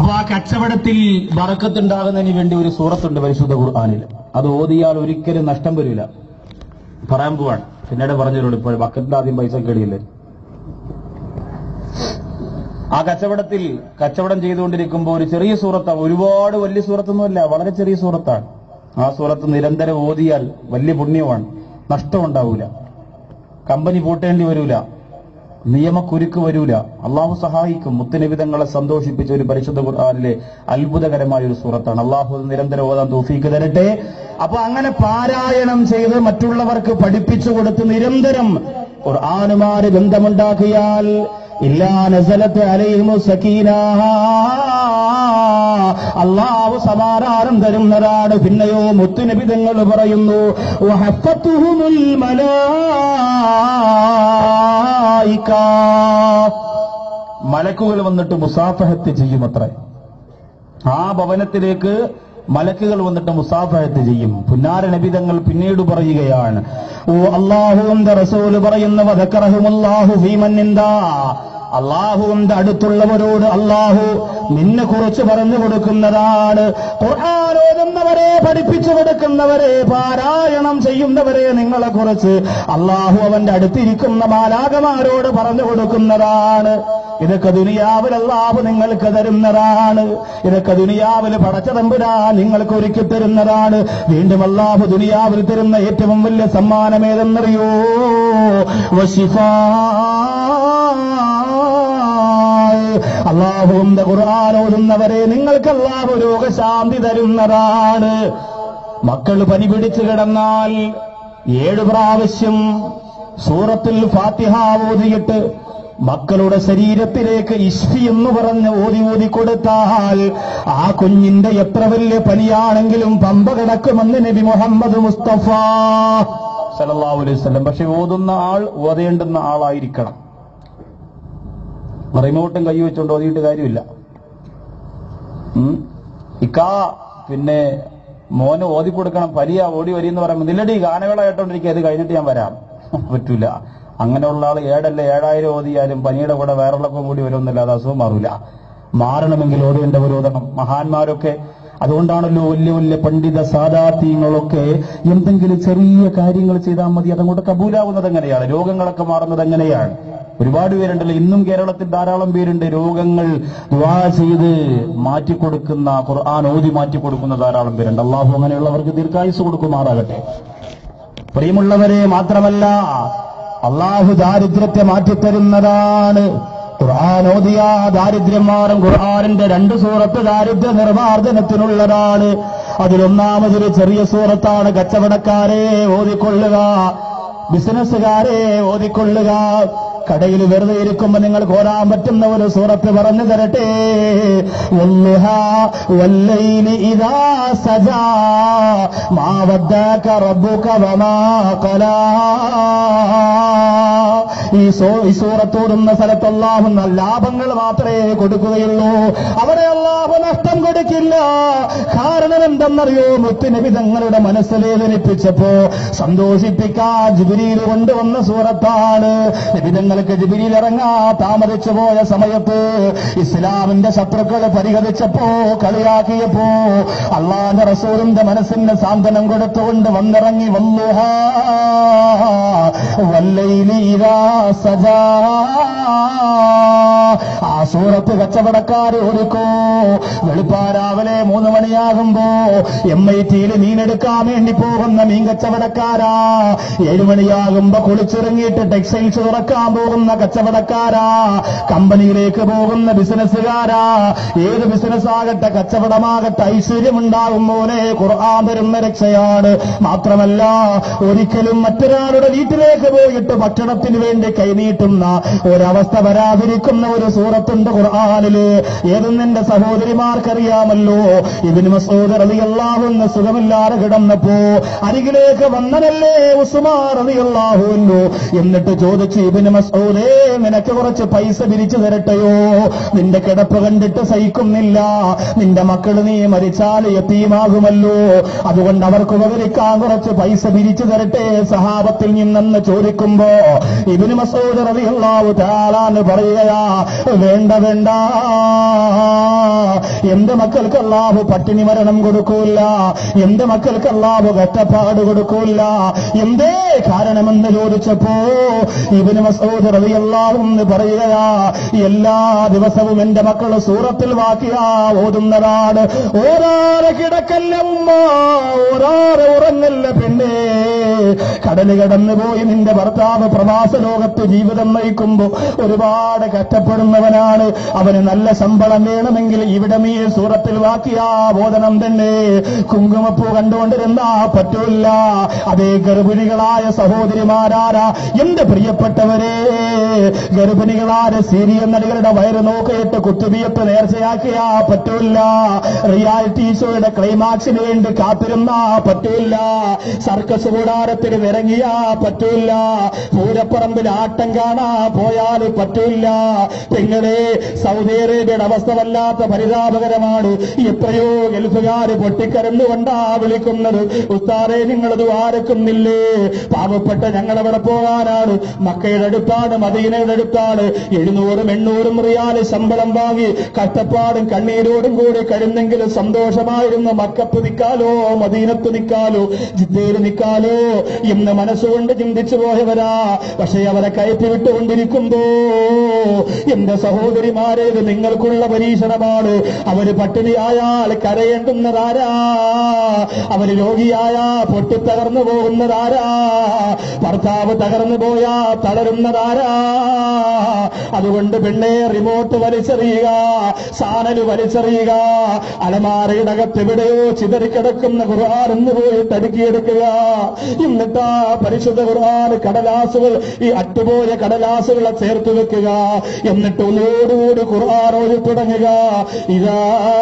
അപ്പൊ ആ കച്ചവടത്തിൽ ബറക്കത്തുണ്ടാകുന്നതിന് വേണ്ടി ഒരു സൂറത്തുണ്ട് പരിശുദ്ധ ഖുർആനിൽ. അത് ഓതിയാൽ ഒരിക്കലും നഷ്ടം വരില്ല. പറയാൻ പോവാണ്, പിന്നീട് പറഞ്ഞോളൂ. ഇപ്പോൾ ബക്കറ്റിൽ ആദ്യം പൈസ കേടിയില്ലേ. ആ കച്ചവടം ചെയ്തുകൊണ്ടിരിക്കുമ്പോൾ ഒരു ചെറിയ സൂറത്താണ്, ഒരുപാട് വലിയ സൂറത്തൊന്നുമല്ല, വളരെ ചെറിയ സൂറത്താണ്. ആ സൂറത്ത് നിരന്തരം ഓതിയാൽ വലിയ പുണ്യമാണ്, നഷ്ടമുണ്ടാവൂല, കമ്പനി പൂട്ടേണ്ടി വരൂല, നിയമക്കുരുക്ക് വരൂല, അള്ളാഹു സഹായിക്കും. മുത്തുനബി തങ്ങളെ സന്തോഷിപ്പിച്ച ഒരു പരിശുദ്ധ ഖുർആനിലെ അത്ഭുതകരമായ ഒരു സൂറത്താണ്. അള്ളാഹു നിരന്തരം ഓതാൻ തൗഫീക്ക് തരട്ടെ. അപ്പൊ അങ്ങനെ പാരായണം ചെയ്ത് മറ്റുള്ളവർക്ക് പഠിപ്പിച്ചു കൊടുത്ത് നിരന്തരം ഖുർആനുമായി ബന്ധമുണ്ടാക്കിയാൽ ഇല്ലാ നസലത്ത് അലൈഹിമു സകീന, അള്ളാഹു സമാധാനം തരുന്നതാണ്. പിന്നെയോ മുത്തുനബി തങ്ങൾ പറയുന്നു വഹഫത്തുഹുൽ മലായിക, മലക്കുകൾ വന്നിട്ട് മുസാഫഹത്ത് ചെയ്യുമത്രേ. ആ ഭവനത്തിലേക്ക് മലക്കുകൾ വന്നിട്ട് മുസാഫഹത്ത് ചെയ്യും. പുന്നാര നബി തങ്ങൾ പിന്നീട് പറയുകയാണ്, ഓ അല്ലാഹുവിന്റെ റസൂൽ പറയുന്ന വദക്കറഹുമുല്ലാഹു ഫീമൻ നിന്ദാ, അള്ളാഹുവിന്റെ അടുത്തുള്ളവരോട് അള്ളാഹു നിന്നെ കുറിച്ച് പറഞ്ഞു കൊടുക്കുന്നതാണ്. ഖുർആൻ ഓതുന്നവരെ, പഠിപ്പിച്ചു കൊടുക്കുന്നവരെ, പാരായണം ചെയ്യുന്നവരെ നിങ്ങളെ കുറിച്ച് അള്ളാഹു അവന്റെ അടുത്തിരിക്കുന്ന മാലാഖമാരോട് പറഞ്ഞു കൊടുക്കുന്നതാണ്. ഇതൊക്കെ ദുനിയാവിൽ അള്ളാഹു നിങ്ങൾക്ക് തരുന്നതാണ്. ഇതൊക്കെ ദുനിയാവിൽ പടച്ച തമ്പുരാൻ നിങ്ങൾക്ക് ഒരുക്കി തരുന്നതാണ്. വീണ്ടും അള്ളാഹു ദുനിയാവിൽ തരുന്ന ഏറ്റവും വലിയ സമ്മാനം ഏതെന്നറിയോ? വശിഫാ, അള്ളാഹുവിന്റെ ഖുർആൻ ഓതുന്നവരെ നിങ്ങൾക്ക് അള്ളാഹു രോഗശാന്തി തരുന്നതാണ്. മക്കൾ പനി പിടിച്ചു കിടന്നാൽ 7 പ്രാവശ്യം സൂറത്തുൽ ഫാത്തിഹ ഓതിയിട്ട് മക്കളുടെ ശരീരത്തിലേക്ക് ഇശ്ഫി എന്ന് പറഞ്ഞ് ഓതി കൊടുത്താൽ ആ കുഞ്ഞിന്റെ എത്ര വലിയ പനിയാണെങ്കിലും പമ്പ കിടക്കുമെന്ന് നബി മുഹമ്മദ് മുസ്തഫ സല്ലല്ലാഹു അലൈഹി വസല്ലം. പക്ഷെ ഓതുന്ന ആൾ ഓതേണ്ടുന്ന ആളായിരിക്കണം. റിമോട്ടും കൈ വെച്ചുകൊണ്ട് ഓതിയിട്ട് കാര്യമില്ല. പിന്നെ മോന് ഓതി കൊടുക്കണം, പനിയാ ഓടി വരിയെന്ന് പറയുമ്പോൾ നില്ലടി ഗാനമേള കേട്ടോണ്ടിരിക്കുക, അത് കഴിഞ്ഞിട്ട് ഞാൻ വരാം. പറ്റൂല. അങ്ങനെയുള്ള ആൾ 7,000 ഓതിയാലും പനിയുടെ കൂടെ വേറെള്ളപ്പം കൂടി വരുമെന്നല്ലാതെ അസുഖം മാറൂല. മാറണമെങ്കിൽ ഓതേണ്ടവർ ഓതണം. മഹാന്മാരൊക്കെ അതുകൊണ്ടാണല്ലോ വലിയ വലിയ പണ്ഡിത സാദാത്യങ്ങളൊക്കെ എന്തെങ്കിലും ചെറിയ കാര്യങ്ങൾ ചെയ്താൽ മതി, അതങ്ങോട്ട് കബൂലാവുന്നത് എങ്ങനെയാണ്, രോഗങ്ങളൊക്കെ മാറുന്നത് എങ്ങനെയാണ്. ഒരുപാട് പേരുണ്ടല്ലോ, ഇന്നും കേരളത്തിൽ ധാരാളം പേരുണ്ട് രോഗങ്ങൾ ദുആ ചെയ്ത് മാറ്റിക്കൊടുക്കുന്ന, ഖുർആൻ ഓതി മാറ്റിക്കൊടുക്കുന്ന ധാരാളം പേരുണ്ട്. അള്ളാഹു അങ്ങനെയുള്ളവർക്ക് ദീർഘായുസ് കൊടുക്കുമാറാകട്ടെ. പ്രിയമുള്ളവരെ, മാത്രമല്ല അള്ളാഹു ദാരിദ്ര്യത്തെ മാറ്റിത്തരുന്നതാണ്. ഖുർആൻ ഓതിയാ ദാരിദ്ര്യം മാറും. ഖുർആനിന്റെ 2 സൂറത്ത് ദാരിദ്ര്യ നിർമ്മാർജ്ജനത്തിനുള്ളതാണ്. അതിലൊന്നാമതൊരു ചെറിയ സൂറത്താണ്. കച്ചവടക്കാരെ ഓതിക്കൊള്ളുക, ബിസിനസ്സുകാരെ ഓതിക്കൊള്ളുക. കടയിൽ വെറുതെ ഇരിക്കുമ്പോ നിങ്ങൾക്ക് ഓരാൻ പറ്റുന്ന ഒരു സൂറത്ത് പറഞ്ഞു തരട്ടെ. വല്ലുഹാ വല്ലൈലി ഇദാ സജാ മാ വദ്ദഅക റബ്ബുക വമാ ഖലാ. ഈ സൂറത്തോടുന്ന സ്ഥലത്ത് അല്ലാഹു ലാഭങ്ങൾ മാത്രമേ കൊടുക്കുകയുള്ളൂ. അവിടെ അല്ലാഹു നഷ്ടം കൊടുക്കില്ല. കാരണം എന്തെന്നറിയോ? മുത്തുനബി തങ്ങളുടെ മനസ്സ് വേദനിപ്പിച്ചപ്പോ സന്തോഷിപ്പിക്കാൻ ജിബ്രീൽ കൊണ്ടുവന്ന സൂറത്താണ്. നബിതങ്ങൾക്ക് ജിബ്രീൽ ഇറങ്ങാ താമസിച്ചു പോയ സമയത്ത് ഇസ്ലാമിന്റെ ശത്രുക്കൾ പരിഹരിച്ചപ്പോ, കളിയാക്കിയപ്പോ അള്ളാന്റെ റസൂലിന്റെ മനസ്സിന് സാന്ത്വനം കൊടുത്തുകൊണ്ട് വന്നിറങ്ങി വല്ലുഹാ വല്ലൈലി ഇദാ സജാ. ആ സൂറത്ത് കച്ചവടക്കാർ ഓടിക്കോ. വെളുപ്പാരാവിലെ 3 മണിയാകുമ്പോ MIT-യിൽ മീനെടുക്കാൻ വേണ്ടി പോകുന്ന മീൻ കച്ചവടക്കാരാ. 7 മണിയാകുമ്പോ കുളിച്ചിറങ്ങിയിട്ട് ടെക്സ്റ്റൈൽസ് തുറക്കാൻ പോകുന്ന കച്ചവടക്കാരാ. കമ്പനിയിലേക്ക് പോകുന്ന ബിസിനസ്സുകാരാ. ഏത് ബിസിനസ് ആകട്ടെ, കച്ചവടമാകട്ടെ, ഐശ്വര്യമുണ്ടാകും പോലെ ഖുർആൻ തരുന്ന രക്ഷയാണ്. മാത്രമല്ല ഒരിക്കലും മറ്റൊരാളുടെ വീട്ടിലേക്ക് പോയിട്ട് ഭക്ഷണത്തിന് വേണ്ടി കൈനീട്ടുന്ന ഒരവസ്ഥ വരാതിരിക്കുന്ന ഒരു സൂറത്തുണ്ട് ഖുർആനില്. ഏതെന്നെന്റെ സഹോദരിമാർക്കറിയാമല്ലോ. ഇബ്നു മസ്ഊദ് റളിയല്ലാഹു അൻഹു സുഖമില്ലാതെ കിടന്നപ്പോ അരികിലേക്ക് വന്നതല്ലേ ഉസ്മാൻ റളിയല്ലാഹു അൻഹു. എന്നിട്ട് ചോദിച്ചു, ഇബ്നു മസ്ഊദേ, നിനക്ക് കുറച്ച് പൈസ പിരിച്ചു തരട്ടെയോ? നിന്റെ കിടപ്പ് കണ്ടിട്ട് സഹിക്കുന്നില്ല. നിന്റെ മക്കൾ നീ മരിച്ചാൽ യതീമാകുമല്ലോ, അതുകൊണ്ട് അവർക്ക് ഉപകരിക്കാൻ കുറച്ച് പൈസ പിരിച്ചു തരട്ടെ സഹാബത്തിൽ നിന്നെന്ന് ചോദിക്കുമ്പോ ഇബ്നു മസ്ഊദ് റളിയല്ലാഹു തആല പറയുകയാ, വേണ്ട വേണ്ട. എന്റെ മക്കൾക്ക് അല്ലാഹു പട്ടിണി മരണം കൊടുക്കൂല, എന്റെ മക്കൾക്ക് അല്ലാഹു കഷ്ടപ്പാട് കൊടുക്കൂല. എന്തേ കാരണമെന്ന് ചോദിച്ചപ്പോ ഇബ്നു മസ്ഊദ് റളിയല്ലാഹു അൻഹു പറയുകയാ, എല്ലാ ദിവസവും എന്റെ മക്കൾ സൂറത്തുൽ വാഖിഅ ഓതുന്നതാണ്. ഓരാറ് കിടക്കല്ല ഉമ്മ, ഓരാറ് ഉറങ്ങല്ല പെണ്ണേ. കടല് കടന്നുപോയി നിന്റെ ഭർത്താവ് പ്രവാസ ലോകത്ത് ജീവിതം നയിക്കുമ്പോ ഒരുപാട് കഷ്ടപ്പെടുന്നവനാണ്. അവന് നല്ല ശമ്പളം വേണമെങ്കിൽ ഇവിടെ നീ സൂറത്തുൽ വാഖിഅ ഓതണം തന്നെ. കുങ്കുമപ്പൂ കണ്ടുകൊണ്ടിരുന്നാ പറ്റൂല. അതേ ഗർഭിണികളായ സഹോദരിമാരാരാ എന്റെ പ്രിയപ്പെട്ടവരെ, ഗർഭിണികളായ സീരിയൽ നടികളുടെ വയറ് നോക്കിയിട്ട് കുത്തുബിയത്ത് നേർച്ചയാക്കിയാ പറ്റൂല. റിയാലിറ്റി ഷോയുടെ ക്ലൈമാക്സിന് വേണ്ടി കാത്തിരുന്നാ പറ്റൂല. സർക്കസ് കൂടാരത്തിന് ഇറങ്ങിയാ പറ്റൂല. പൂരപ്പറമ്പിൽ ആട്ടം കാണാ പോയാൽ പറ്റൂല. പെങ്ങളെ, സൗദി അറേബ്യയുടെ അവസ്ഥ വല്ലാത്ത പരിതാപകരമാണ്. എത്രയോ ഗൾഫുകാര് പൊട്ടിക്കരന്നുകൊണ്ടാ വിളിക്കുന്നത്, ഉസ്താദേ നിങ്ങൾ ദ്വാരക്കുന്നില്ലേ? പാവപ്പെട്ട ഞങ്ങളവിടെ പോകാനാണ്. മക്കയുടെ അടുത്താണ്, മദീനയുടെ അടുത്താണ്. 700-800 റിയാൽ ശമ്പളം വാങ്ങി കഷ്ടപ്പാടും കണ്ണീരോടും കൂടി കഴിയുന്നെങ്കിലും സന്തോഷമായിരുന്നു. മക്കത്ത് നിൽക്കാലോ, മദീനത്ത് നിൽക്കാലോ, ജിദ്ദയിൽ നിൽക്കാലോ എന്ന് മനസ്സുകൊണ്ട് ചിന്തിച്ചു പോയവരാ. പക്ഷേ അവരെ കയറ്റി വിട്ടുകൊണ്ടിരിക്കുമ്പോ എന്റെ സഹോദരിമാരെ, ഇത് നിങ്ങൾക്കുള്ള പരീക്ഷണമാണ്. അവര് പട്ടിണിയായാൽ കരയേണ്ടുന്നതാരാ? അവര് രോഗിയായാ പൊട്ടിത്തകർന്നു പോകുന്നതാരാ? ഭർത്താവ് തകർന്നു പോയാ തളരുന്നതാരാ? അതുകൊണ്ട് പെണ്ണെ, റിമോട്ട് വലിച്ചെറിയുക, സാനല് വലിച്ചെറിയുക. അലമാരയുടെ അകത്തെവിടെയോ ചിതറിക്കിടക്കുന്ന ഖുർആൻ എന്ന് പോയി തടുക്കിയെടുക്കുക. എന്നിട്ടാ പരിശുദ്ധ ഖുർആൻ കടലാസുകൾ, ഈ അട്ടുപോയ കടലാസുകളെ ചേർത്ത് വെക്കുക. എന്നിട്ട് ഒന്നോടുകൂടി ഖുർആൻ ഓതി തുടങ്ങുക. ഇതാ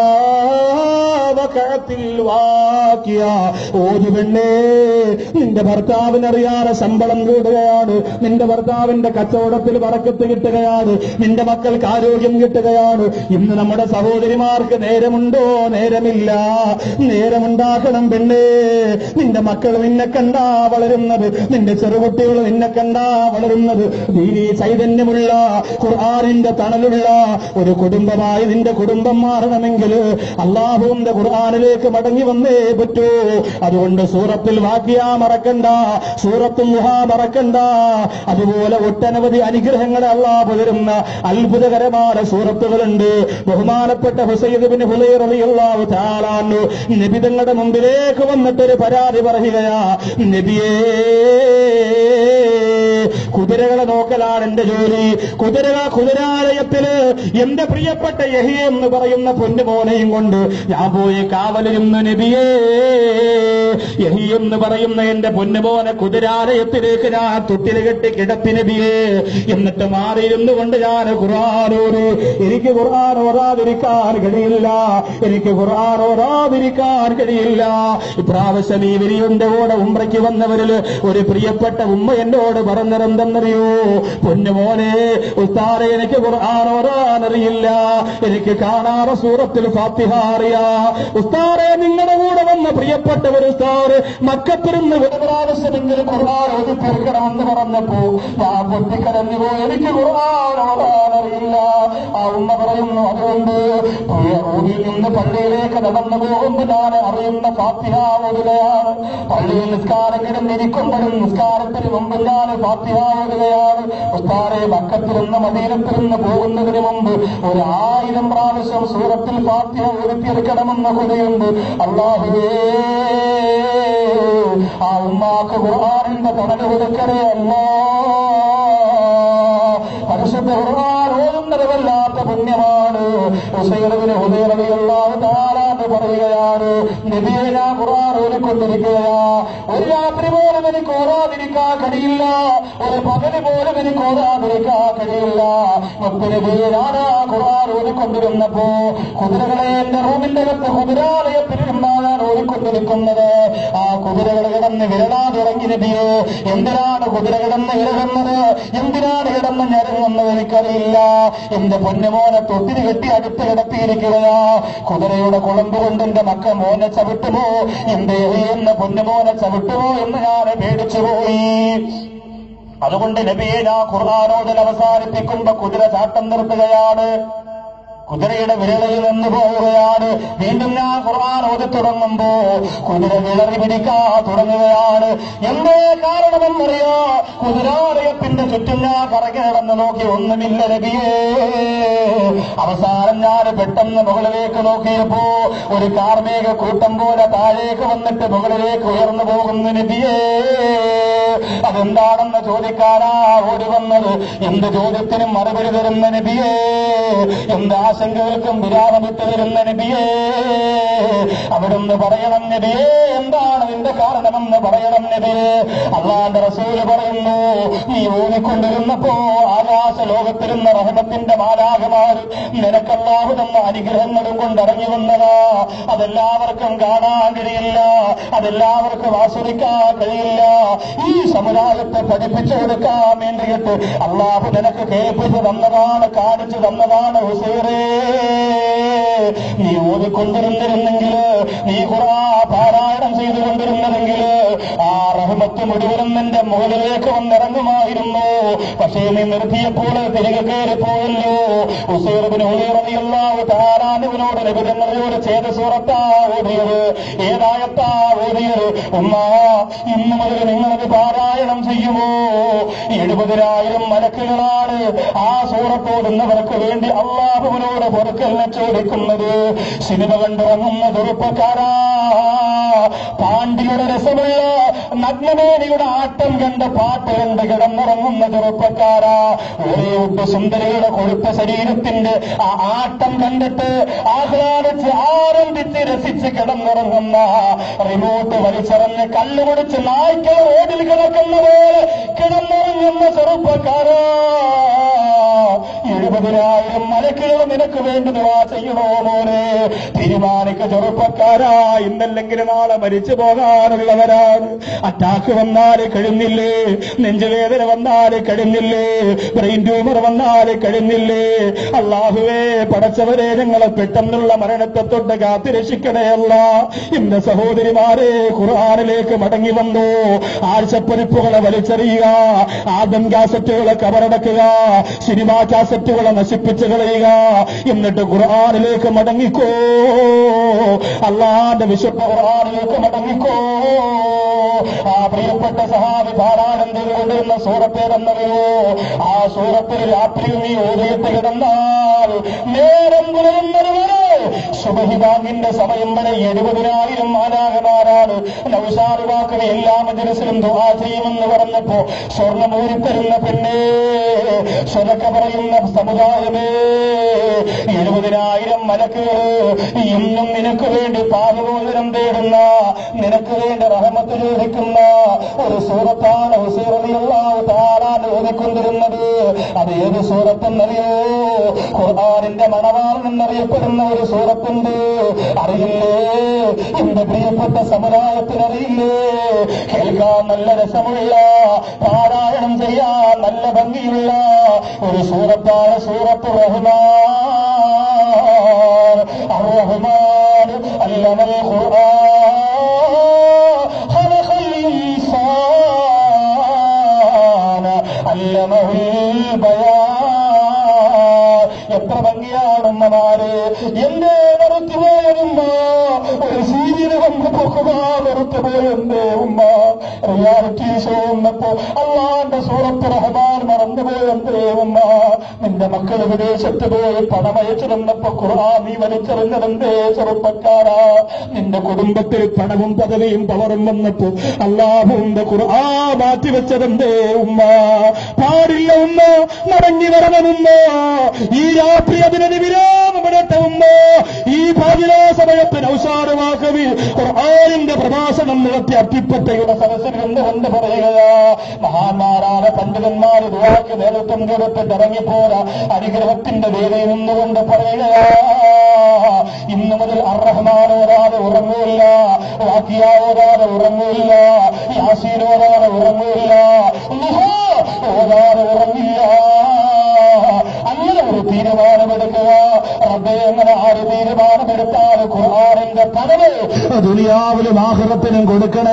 വഖഅത്തിൽ വാഖിഅ. ഓതു പെണ്ണേ, നിന്റെ ഭർത്താവിനറിയാതെ ശമ്പളം കൂടുകയാണ്, നിന്റെ ഭർത്താവിന്റെ കച്ചവടത്തിൽ ബറക്കത്ത് കിട്ടുകയാണ്, നിന്റെ മക്കൾക്ക് ആരോഗ്യം കിട്ടുകയാണ്. ഇന്ന് നമ്മുടെ സഹോദരിമാർക്ക് നേരമുണ്ടോ? നേരമില്ല. നേരമുണ്ടാക്കണം പെണ്ണേ. നിന്റെ മക്കൾ നിന്നെ കണ്ടാ വളരുന്നത്, നിന്റെ ചെറുകുട്ടികൾ നിന്നെ കണ്ടാ വളരുന്നത്. ദീനീ ചൈതന്യമുള്ള ഖുർആനിന്റെ തണലുള്ള ഒരു കുടുംബമായി നിന്റെ കുടുംബം മാറണമെങ്കിൽ അല്ലാഹുവിന്റെ ഖുർആനിലേക്ക് മടങ്ങി വന്നേ പറ്റൂ. അതുകൊണ്ട് സൂറത്തുൽ വാഖിഅ മറക്കണ്ട, സൂറത്തുൽ ദുഹാ മറക്കണ്ട. അതുപോലെ ഒട്ടനവധി അനുഗ്രഹങ്ങളെ അല്ലാഹു തരുന്ന അത്ഭുതകരമായ സൂറത്തുകളുണ്ട്. ബഹുമാനപ്പെട്ട ഹുസൈദ് ഇബ്നു ഹുലൈർ റളിയല്ലാഹു തആല അൻഹു നബി തങ്ങളുടെ മുമ്പിലേക്ക് വന്നിട്ടൊരു പരാതി പറയുകയാ, നബിയേ, കുതിരകളെ നോക്കലാണ് എന്റെ ജോലി. കുതിരാലയത്തില് എന്റെ പ്രിയപ്പെട്ട യഹ്യ എന്ന് പറയുന്ന പൊന്നുമോനെയും കൊണ്ട് ഞാൻ പോയി കാവലിരുന്നു നബിയേ. യഹ്യ എന്ന് പറയുന്ന എന്റെ പൊന്നുമോനെ കുതിരാലയത്തിലേക്ക് ഞാൻ തൊട്ടില് കെട്ടി കിടത്തി നബിയേ. എന്നിട്ട് മാറിയിരുന്നു കൊണ്ട് ഞാൻ ഖുർആനോട്, എനിക്ക് ഖുർആൻ ഓതാതിരിക്കാൻ കഴിയില്ല, എനിക്ക് ഖുർആൻ ഓതാതിരിക്കാൻ കഴിയില്ല. ഇപ്രാവശ്യം ഈ വിരിയുടെ കൂടെ ഉംറയ്ക്ക് വന്നവരിൽ ഒരു പ്രിയപ്പെട്ട ഉമ്മ എന്നോട് പറഞ്ഞിരുന്നെന്നറിയോ, പൊന്നുമോനെ ഉസ്താദേ, എനിക്ക് ഖുർആൻ ഓതാനറിയില്ല, എനിക്ക് കാണാതെ സൂറത്തുൽ ഫാത്തിഹ അറിയാ. ഉസ്താദേ, നിങ്ങളുടെ കൂടെ വന്ന പ്രിയപ്പെട്ട ഒരു ഉസ്താദ് മക്കത്തിരുന്ന് ഒരു പ്രാവശ്യമെങ്കിലും ഖുർആൻ ഓതി തീർക്കണമെന്ന് പറഞ്ഞപ്പോ ഞാൻ പൊട്ടിക്കരഞ്ഞു പോയി, എനിക്ക് ഖുർആൻ ഓതാനറിയില്ല. ആ ഉമ്മ പറയുന്നു, അതുകൊണ്ട് റൂമിൽ നിന്ന് പള്ളിയിലേക്ക് നടന്നു പോകുമ്പോൾ ഞാൻ അറിയുന്ന ഫാത്തിഹ ഓതുകയാണ്. പള്ളിയിൽ നിസ്കാരം കിടന്നിരിക്കുമ്പോഴും നിസ്കാരത്തിന് മുമ്പ് ഞാൻ ഫാത്തിഹ ഓതുകയാണ്. ഉസ്താദേ, മക്കത്തിരുന്ന് മദീനത്തിരുന്ന് പോകുന്നതിന് മുമ്പ് 1000 പ്രാവശ്യം സൂറത്തുൽ ഫാത്തിഹ ഓതിത്തീർക്കണമെന്ന കൊതിയുണ്ട്. അല്ലാഹുവേ, ആ ഉമ്മാക്ക് ഖുർആനിന്റെ തണല് കൊടുക്കണേ അല്ലാ. പരിശുദ്ധ ഖുർആൻ ഓതുന്നത് വല്ലാത്ത പുണ്യമാണ്. ഹുസൈൻ ഇബ്നു ഹുലൈർ റളിയല്ലാഹു തആല പറയുകയാണ്, നബിയെ, ഞാൻ ഖുർആൻ ഓതിക്കൊണ്ടിരിക്കുകയാ. ഒരു രാത്രി പോലും എനിക്ക് ഓതാതിരിക്കാൻ കഴിയില്ല, ഒരു പകല് പോലും എനിക്ക് ഓതാതിരിക്കാൻ കഴിയില്ല. നബിയെ, ഖുർആൻ ഓതിക്കൊണ്ടിരുന്നപ്പോ കുതിരകളെ എന്റെ റൂമിന്റെ അകത്ത് കുതിരാലയത്തിലിരുന്നാണ് ഓടിക്കൊണ്ടിരിക്കുന്നത്. ആ കുതിരകൾ കിടന്ന് വിരടാതിറങ്ങി നബിയെ. എന്തിനാണ് കുതിര കിടന്ന് ഇറങ്ങുന്നത്, എന്തിനാണ് കിടന്ന് ഞെരുങ്ങുന്നത് എനിക്കറിയില്ല. എന്റെ പൊന്നുമോനെ തൊട്ടിന് കെട്ടി അടുത്ത് കിടത്തിയിരിക്കുകയാ. കുതിരയുടെ കുളമ്പ് കൊണ്ട് എന്റെ മക്ക മോനെ ചവിട്ടുമോ, എന്റെ എന്ന പൊന്നുമോനെ ചവിട്ടുമോ എന്ന് ഞാൻ പേടിച്ചുപോയി. അതുകൊണ്ട് നബിയെ, ഞാൻ ഖുർആനോദൽ അവസാനിപ്പിക്കുമ്പോ കുതിര ചാട്ടം നിർത്തുകയാണ്. കുതിരയുടെ വിരളിൽ നിന്ന് പോവുകയാണ്. വീണ്ടും ഞാൻ ഖുർആൻ ഓതി തുടങ്ങുമ്പോ കുതിര വിളറി പിടിക്കാൻ തുടങ്ങുകയാണ്. എന്തേ കാരണമെന്നറിയോ? കുതിരാലയത്തിന്റെ ചുറ്റും ഞാൻ കറങ്ങി നടന്ന് നോക്കി, ഒന്നുമില്ല നബിയേ. അവസാനം ഞാൻ പെട്ടെന്ന് മുകളിലേക്ക് നോക്കിയപ്പോ ഒരു കാർമേഘ കൂട്ടം പോലെ താഴേക്ക് വന്നിട്ട് മുകളിലേക്ക് ഉയർന്നു പോകുന്നു നബിയേ. അതെന്താണെന്ന് ചോദിക്കാനാ ഓടി വന്നത്. എന്ത് ചോദ്യത്തിനും മറുപടി തരുന്ന നബിയേ, എന്ത് ആശങ്കകൾക്കും വിരാമമിട്ട് തരുന്ന നബിയേ. അവിടുന്ന് പറയണം നബിയേ, എന്താണ് നിന്റെ കാരണമെന്ന് പറയണം നബിയേ. അല്ലാഹുവിന്റെ റസൂല് പറയുന്നു, നീ ഓടിക്കൊണ്ടിരുന്നപ്പോ ആകാശ ലോകത്തിരുന്ന റഹ്മത്തിന്റെ മാലാഖമാർ നിനക്കല്ലാഹു തന്ന അനുഗ്രഹങ്ങളും കൊണ്ടിറങ്ങി വന്നതാ. അതെല്ലാവർക്കും കാണാൻ കഴിയില്ല, അതെല്ലാവർക്കും ആസ്വദിക്കാൻ കഴിയില്ല. ഈ സമുദായത്തെ പഠിപ്പിച്ചു കൊടുക്കാൻ വേണ്ടിയിട്ട് അല്ലാഹു നിനക്ക് കേൾപ്പിച്ചു തന്നതാണ്, കാണിച്ചു തന്നതാണ്. ഹുസൈറേ, നീ ഓടിക്കൊണ്ടിരുന്നിരുന്നെങ്കിൽ, നീ ഖുർആൻ പാരായണം ചെയ്തുകൊണ്ടിരുന്നതെങ്കിൽ ആ റഹ്മത്ത് മുഴുവനും നിന്റെ മുകളിലേക്ക് വന്നിറങ്ങുമായിരുന്നു. പക്ഷേ നീ നിർത്തിയപ്പോൾ തിരികെ കയറിപ്പോയല്ലോ. ഹുസൈർ ഇബ്നു ഹുദൈർ റളിയല്ലാഹു തആല അൻഹുവിനോട് നബി തങ്ങളോട് ചെയ്ത സൂറത്താ ഓതിയത്, ഏതായത്താ ഓതിയത്? ഉമ്മാ, ഇന്നു മുതൽ നിങ്ങളത് പാരായണം ചെയ്യുമോ? 70,000 മലക്കുകളാണ് ആ സൂറത്തോടുന്നവർക്ക് വേണ്ടി അല്ലാഹുവിനോട് പൊറുക്കലിനെ ചോദിക്കുന്നത്. സിനിമ കണ്ടിറങ്ങുന്ന ചെറുപ്പക്കാരാ, പാണ്ഡിയുടെ രസമുള്ള നഗ്നമേനിയുടെ ആട്ടം കണ്ട് പാട്ട് കണ്ട് കിടന്നിറങ്ങുന്ന ചെറുപ്പക്കാരാ, ഒരേ സുന്ദരിയുടെ കൊഴുത്ത ശരീരത്തിന്റെ ആ ആട്ടം കണ്ടിട്ട് ആഹ്ലാദിച്ച് ആരംഭിച്ച് രസിച്ച് കിടന്നിറങ്ങുന്ന, റിമോട്ട് വലിച്ചെറിഞ്ഞ് കല്ലുകൊടിച്ച് നായ്ക്കൾ റോഡിൽ കിടക്കുന്ന പോലെ കിടന്നിറങ്ങുന്ന ചെറുപ്പക്കാരാ, 70,000 മലക്കുകൾ നിനക്ക് വേണ്ടി ദുആ ചെയ്യണോ മോനെ? തീരുമാനിക്ക ചെറുപ്പക്കാരാ, ഇന്നല്ലെങ്കിൽ നാളെ മരിച്ചു പോകാനുള്ളവരാണ്. അറ്റാക്ക് വന്നാൽ കഴിഞ്ഞില്ലേ, നെഞ്ചുവേദന വന്നാൽ കഴിഞ്ഞില്ലേ, ബ്രെയിൻ ട്യൂമർ വന്നാൽ കഴിഞ്ഞില്ലേ. അല്ലാഹുവേ, പടച്ചവരെ, ഞങ്ങളെ പെട്ടെന്നുള്ള മരണത്തെ തൊട്ട് കാത്തിരക്ഷിക്കണയല്ല. എന്റെ സഹോദരിമാരെ, ഖുർആനിലേക്ക് മടങ്ങി വന്നു. ആഴ്ചപ്പതിപ്പുകളെ വലിച്ചെറിയുക, ആദം കാസറ്റുകളെ കബറടക്കുക, സിനിമാ കാസറ്റുകളെ നശിപ്പിച്ചു കളയുക. എന്നിട്ട് ഖുർആനിലേക്ക് മടങ്ങിക്കോ, അല്ലാഹുവിന്റെ വിശുദ്ധ ഖുർആനിലേക്ക് മടങ്ങിക്കോ. ആ പ്രിയപ്പെട്ട സഹാബി പാരായണം ചെയ്തുകൊണ്ടിരുന്ന സൂറത്തേതെന്നറിയോ? ആ സൂറത്തിൽ രാത്രിയിൽ നീ ഓതിയിട്ട് കിടന്നാൽ നേരം പുലരുന്നത് വരെ, സുബഹി ബാങ്കിന്റെ സമയം വരെ 70,000 മാലാഖമാരാണ് നൗഷാദ് വാക്കവി എല്ലാ മജ്‌ലിസിലും ദുആ ചെയ്യുമെന്ന് പറഞ്ഞപ്പോ സ്വർണ്ണമൂരിത്തരുന്ന പെണ്ണേ, സ്വതക്ക പറയുന്ന സമുദായമേ, 70,000 മലക്കുകൾ ഇന്നും നിനക്ക് വേണ്ടി പാപമോചനം തേടുന്ന, നിനക്ക് വേണ്ടി റഹ്മത്ത് ചോദിക്കുന്ന ഒരു സൂറത്താണ് ഹുസൈർ റളിയല്ലാഹു തആല ഓതിക്കൊണ്ടിരുന്നത്. അത് ഏത് സൂറത്തെന്നറിയോ? ഖുർആനിന്റെ മണവാളൻ എന്നറിയപ്പെടുന്ന ഒരു സൂറത്തുണ്ട്. അറിയില്ലേ? എന്റെ പ്രിയപ്പെട്ട സമുദായത്തിനറിയില്ലേ? കേൾക്കാൻ നല്ല രസമുള്ള, പാരായണം ചെയ്യാൻ നല്ല ഭംഗിയുള്ള ഒരു സൂറത്താണ് സൂറത്തുർ റഹ്മാൻ. അർ-റഹ്മാൻ അല്ലമൽ ഖുർആൻ ഖലഖൽ ഇൻസാന അല്ലമഹുൽ ബയാൻ. എത്ര ഭംഗിയാണ് ഉമ്മമാര്. എന്റെ വെറുത്തുപോയതുമ്മ, ഒരു സീരിയൽ വന്നപ്പോ വെറുത്തുപോയെന്തേ ഉമ്മ? റിയാലിറ്റി ഷോ വന്നപ്പോ അല്ലാഹുവിന്റെ സൂറത്ത് റഹ്മാൻ മറന്നുപോയെന്തേ ഉമ്മ? നിന്റെ മക്കൾ വിദേശത്ത് പോയി പണമയച്ചു തന്നപ്പോ ഖുർആൻ നീ വലിച്ചെറിഞ്ഞതെന്തേ ചെറുപ്പക്കാരാ? നിന്റെ കുടുംബത്തിൽ പണവും പദവിയും പവറും വന്നപ്പോ അല്ലാഹുവിന്റെ ഖുർആൻ മാറ്റിവെച്ചതെന്തേ ഉമ്മ? പാടില്ല ഉമ്മ, മടങ്ങി വരണമെന്ന ഈ രാത്രി അതിനൊരു വിരാമമിടട്ടെ ഉമ്മ. ഈ പാതിരാ സമയത്ത് നൗഷാദ് വാക്കവി ഖുർആനിന്റെ പ്രഭാഷണം നടത്തി അത്തിപ്പറ്റയുടെ സദസ്സിൽ കൊണ്ട് പറയുകയാ, മഹാന്മാരായ പണ്ഡിതന്മാർ ദുആക്ക് നേതൃത്വം കൊടുത്തിട്ട് ഇറങ്ങിപ്പോരാ അനുഗ്രഹത്തിന്റെ വേദിയിൽ നിന്നുകൊണ്ട് പറയുകയാ, ഇന്നു മുതൽ അർ-റഹ്മാൻ ഓതാതെ ഉറങ്ങുകയില്ല, വാഖിയ ഓതാതെ ഉറങ്ങുകയില്ല, യാസീൻ ഓതാതെ ഉറങ്ങുകയില്ല, ഓതാതെ ഉറങ്ങില്ല. അങ്ങനെ ഒരു തീരുമാനമെടുക്കുക. റബ്ബേ, അങ്ങനെ ആര് തീരുമാനമെടുത്താൽ ഖുർആനിന്റെ പദവി ദുനിയാവിലും ആഖിറത്തിലും കൊടുക്കണേ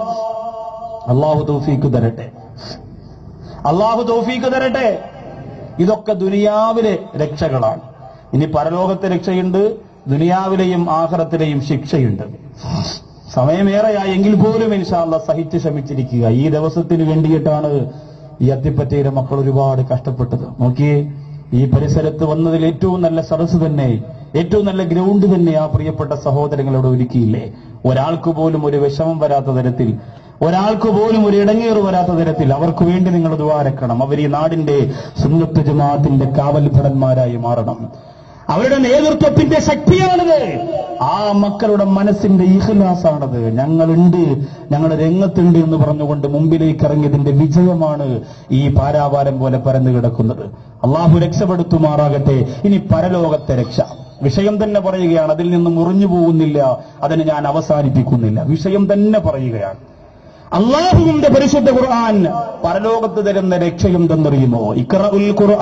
അല്ലാഹു തൗഫീഖ് തരട്ടെ, അല്ലാഹു തൗഫീഖ് തരട്ടെ. ഇതൊക്കെ ദുനിയാവിലെ രക്ഷകളാണ്. ഇനി പരലോകത്തെ രക്ഷയുണ്ട്, ദുനിയാവിലെയും ആഖിറത്തിലെയും ശിക്ഷയുണ്ട്. സമയമേറെയായി എങ്കിൽ പോലും ഇൻഷാ അല്ലാഹ് സഹിച്ച് ശ്രമിച്ചിരിക്കുക. ഈ ദിവസത്തിന് വേണ്ടിയിട്ടാണ് ഈ അത്തിപ്പറ്റയിലെ മക്കൾ ഒരുപാട് കഷ്ടപ്പെട്ടത്. നോക്കിയേ, ഈ പരിസരത്ത് വന്നതിൽ ഏറ്റവും നല്ല സദസ്സ് തന്നെ, ഏറ്റവും നല്ല ഗ്രൗണ്ട് തന്നെ ആ പ്രിയപ്പെട്ട സഹോദരങ്ങളോട് ഒരുക്കിയില്ലേ. ഒരാൾക്ക് പോലും ഒരു വിഷമം വരാത്ത തരത്തിൽ, ഒരാൾക്ക് പോലും ഒരു ഇടങ്ങേറ് വരാത്ത തരത്തിൽ അവർക്ക് വേണ്ടി നിങ്ങൾ ദുആരക്കണം. അവർ ഈ നാടിന്റെ സുന്നത്ത് ജമാഅത്തിന്റെ കാവൽഭടന്മാരായി മാറണം. അവരുടെ നേതൃത്വത്തിന്റെ ശക്തിയാണത്. ആ മക്കളുടെ മനസ്സിന്റെ ഇഖ്ലാസാണത്. ഞങ്ങളുണ്ട്, ഞങ്ങൾ രംഗത്തുണ്ട് എന്ന് പറഞ്ഞുകൊണ്ട് മുമ്പിലേക്ക് ഇറങ്ങിയതിന്റെ വിജയമാണ് ഈ പാരാവാരം പോലെ പരന്നു കിടക്കുന്നത്. അള്ളാഹു രക്ഷപ്പെടുത്തുമാറാകട്ടെ. ഇനി പരലോകത്തെ രക്ഷ വിഷയം തന്നെ പറയുകയാണ്, അതിൽ നിന്ന് മുറിഞ്ഞു പോകുന്നില്ല, അതിനെ ഞാൻ അവസാനിപ്പിക്കുന്നില്ല. വിഷയം തന്നെ പറയുകയാണ്. അള്ളാഹുവിന്റെ പരിശുദ്ധ ഖുർആൻ പരലോകത്ത് തരുന്ന രക്ഷയും എന്തെന്നറിയുമോ? ഇഖ്റഉൽ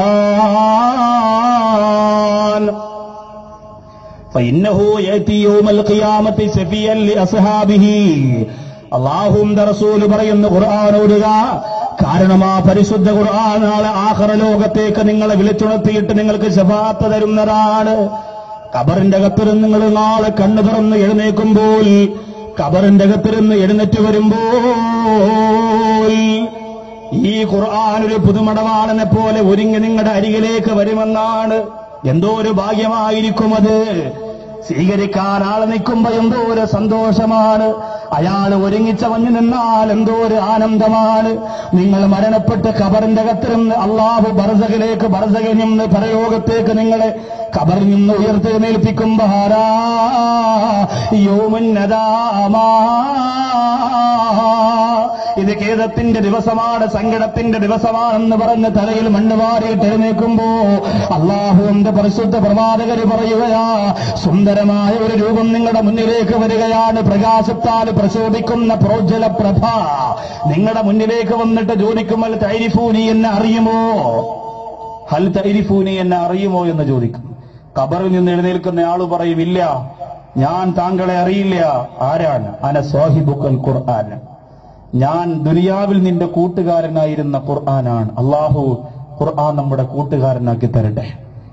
ഖുർആൻ ഫഇന്നഹു യഅതി യൗമൽ ഖിയാമത്തി ശഫിയൻ ലിഅസ്ഹാബിഹി. അല്ലാഹുവിന്റെ റസൂൽ പറയുന്ന ഖുർആൻ ഓതുക. കാരണം ആ പരിശുദ്ധ ഖുർആൻ നാളെ ആഖിറ ലോകത്തേക്ക് നിങ്ങളെ വിളിച്ചുണർത്തിയിട്ട് നിങ്ങൾക്ക് ശഫാഅത്ത് തരുന്നതാണ്. ഖബറിന്റെ അകത്തിരുന്ന് നിങ്ങൾ നാളെ കണ്ണു തുറന്ന് എഴുന്നേൽക്കുമ്പോൾ, ഖബറിന്റെ അകത്തിരുന്ന് എഴുന്നേറ്റ് വരുമ്പോൾ ഈ ഖുർആൻ ഒരു പുതുമടവാളനെ പോലെ ഒരുങ്ങി നിങ്ങളുടെ അരികിലേക്ക് വരുമെന്നാണ്. എന്തോ ഒരു ഭാഗ്യമായിരിക്കും അത്. സ്വീകരിക്കാൻ ആളെ നിൽക്കുമ്പോ എന്തോ ഒരു സന്തോഷമാണ്. അയാൾ ഒരുങ്ങിച്ചവഞ്ഞു നിന്നാൽ എന്തോ ഒരു ആനന്ദമാണ്. നിങ്ങൾ മരണപ്പെട്ട് ഖബറിന്റെ അകത്തിരുന്ന് അള്ളാഹു ബർസഖിലേക്ക്, ബർസഖിൽ നിന്ന് പരലോകത്തേക്ക് നിങ്ങളെ ഖബറിൽ നിന്ന് ഉയർത്തെഴുന്നേൽപ്പിക്കുമ്പോ ഇത് ഖേദത്തിന്റെ ദിവസമാണ്, സങ്കടത്തിന്റെ ദിവസമാണെന്ന് പറഞ്ഞ് തലയിൽ മണ്ണ് വാരിയിട്ട് എഴുന്നേൽക്കുമ്പോ അള്ളാഹുവിന്റെ പരിശുദ്ധ പ്രവാചകര് പറയുകയാ, സുന്ദരമായ ഒരു രൂപം നിങ്ങളുടെ മുന്നിലേക്ക് വരികയാണ്. പ്രകാശത്താൽ പ്രശോഭിക്കുന്ന പ്രോജ്വല പ്രഭ നിങ്ങളുടെ മുന്നിലേക്ക് വന്നിട്ട് ചോദിക്കും, ഹൽ തഅരിഫൂനി എന്നെ അറിയുമോ, ഹൽ തഅരിഫൂനി എന്നെ അറിയുമോ എന്ന് ചോദിക്കും. ഖബറിൽ നിന്ന് എഴുന്നേൽക്കുന്ന ആള് പറയും, ഇല്ല, ഞാൻ താങ്കളെ അറിയില്ല. ആരാണ്? അന സ്വാഹിബുക്കൽ ഖുർആൻ, ഞാൻ ദുനിയാവിൽ നിന്റെ കൂട്ടുകാരനായിരുന്ന ഖുർആനാണ്. അള്ളാഹു ഖുർആൻ നമ്മുടെ കൂട്ടുകാരനാക്കി തരട്ടെ.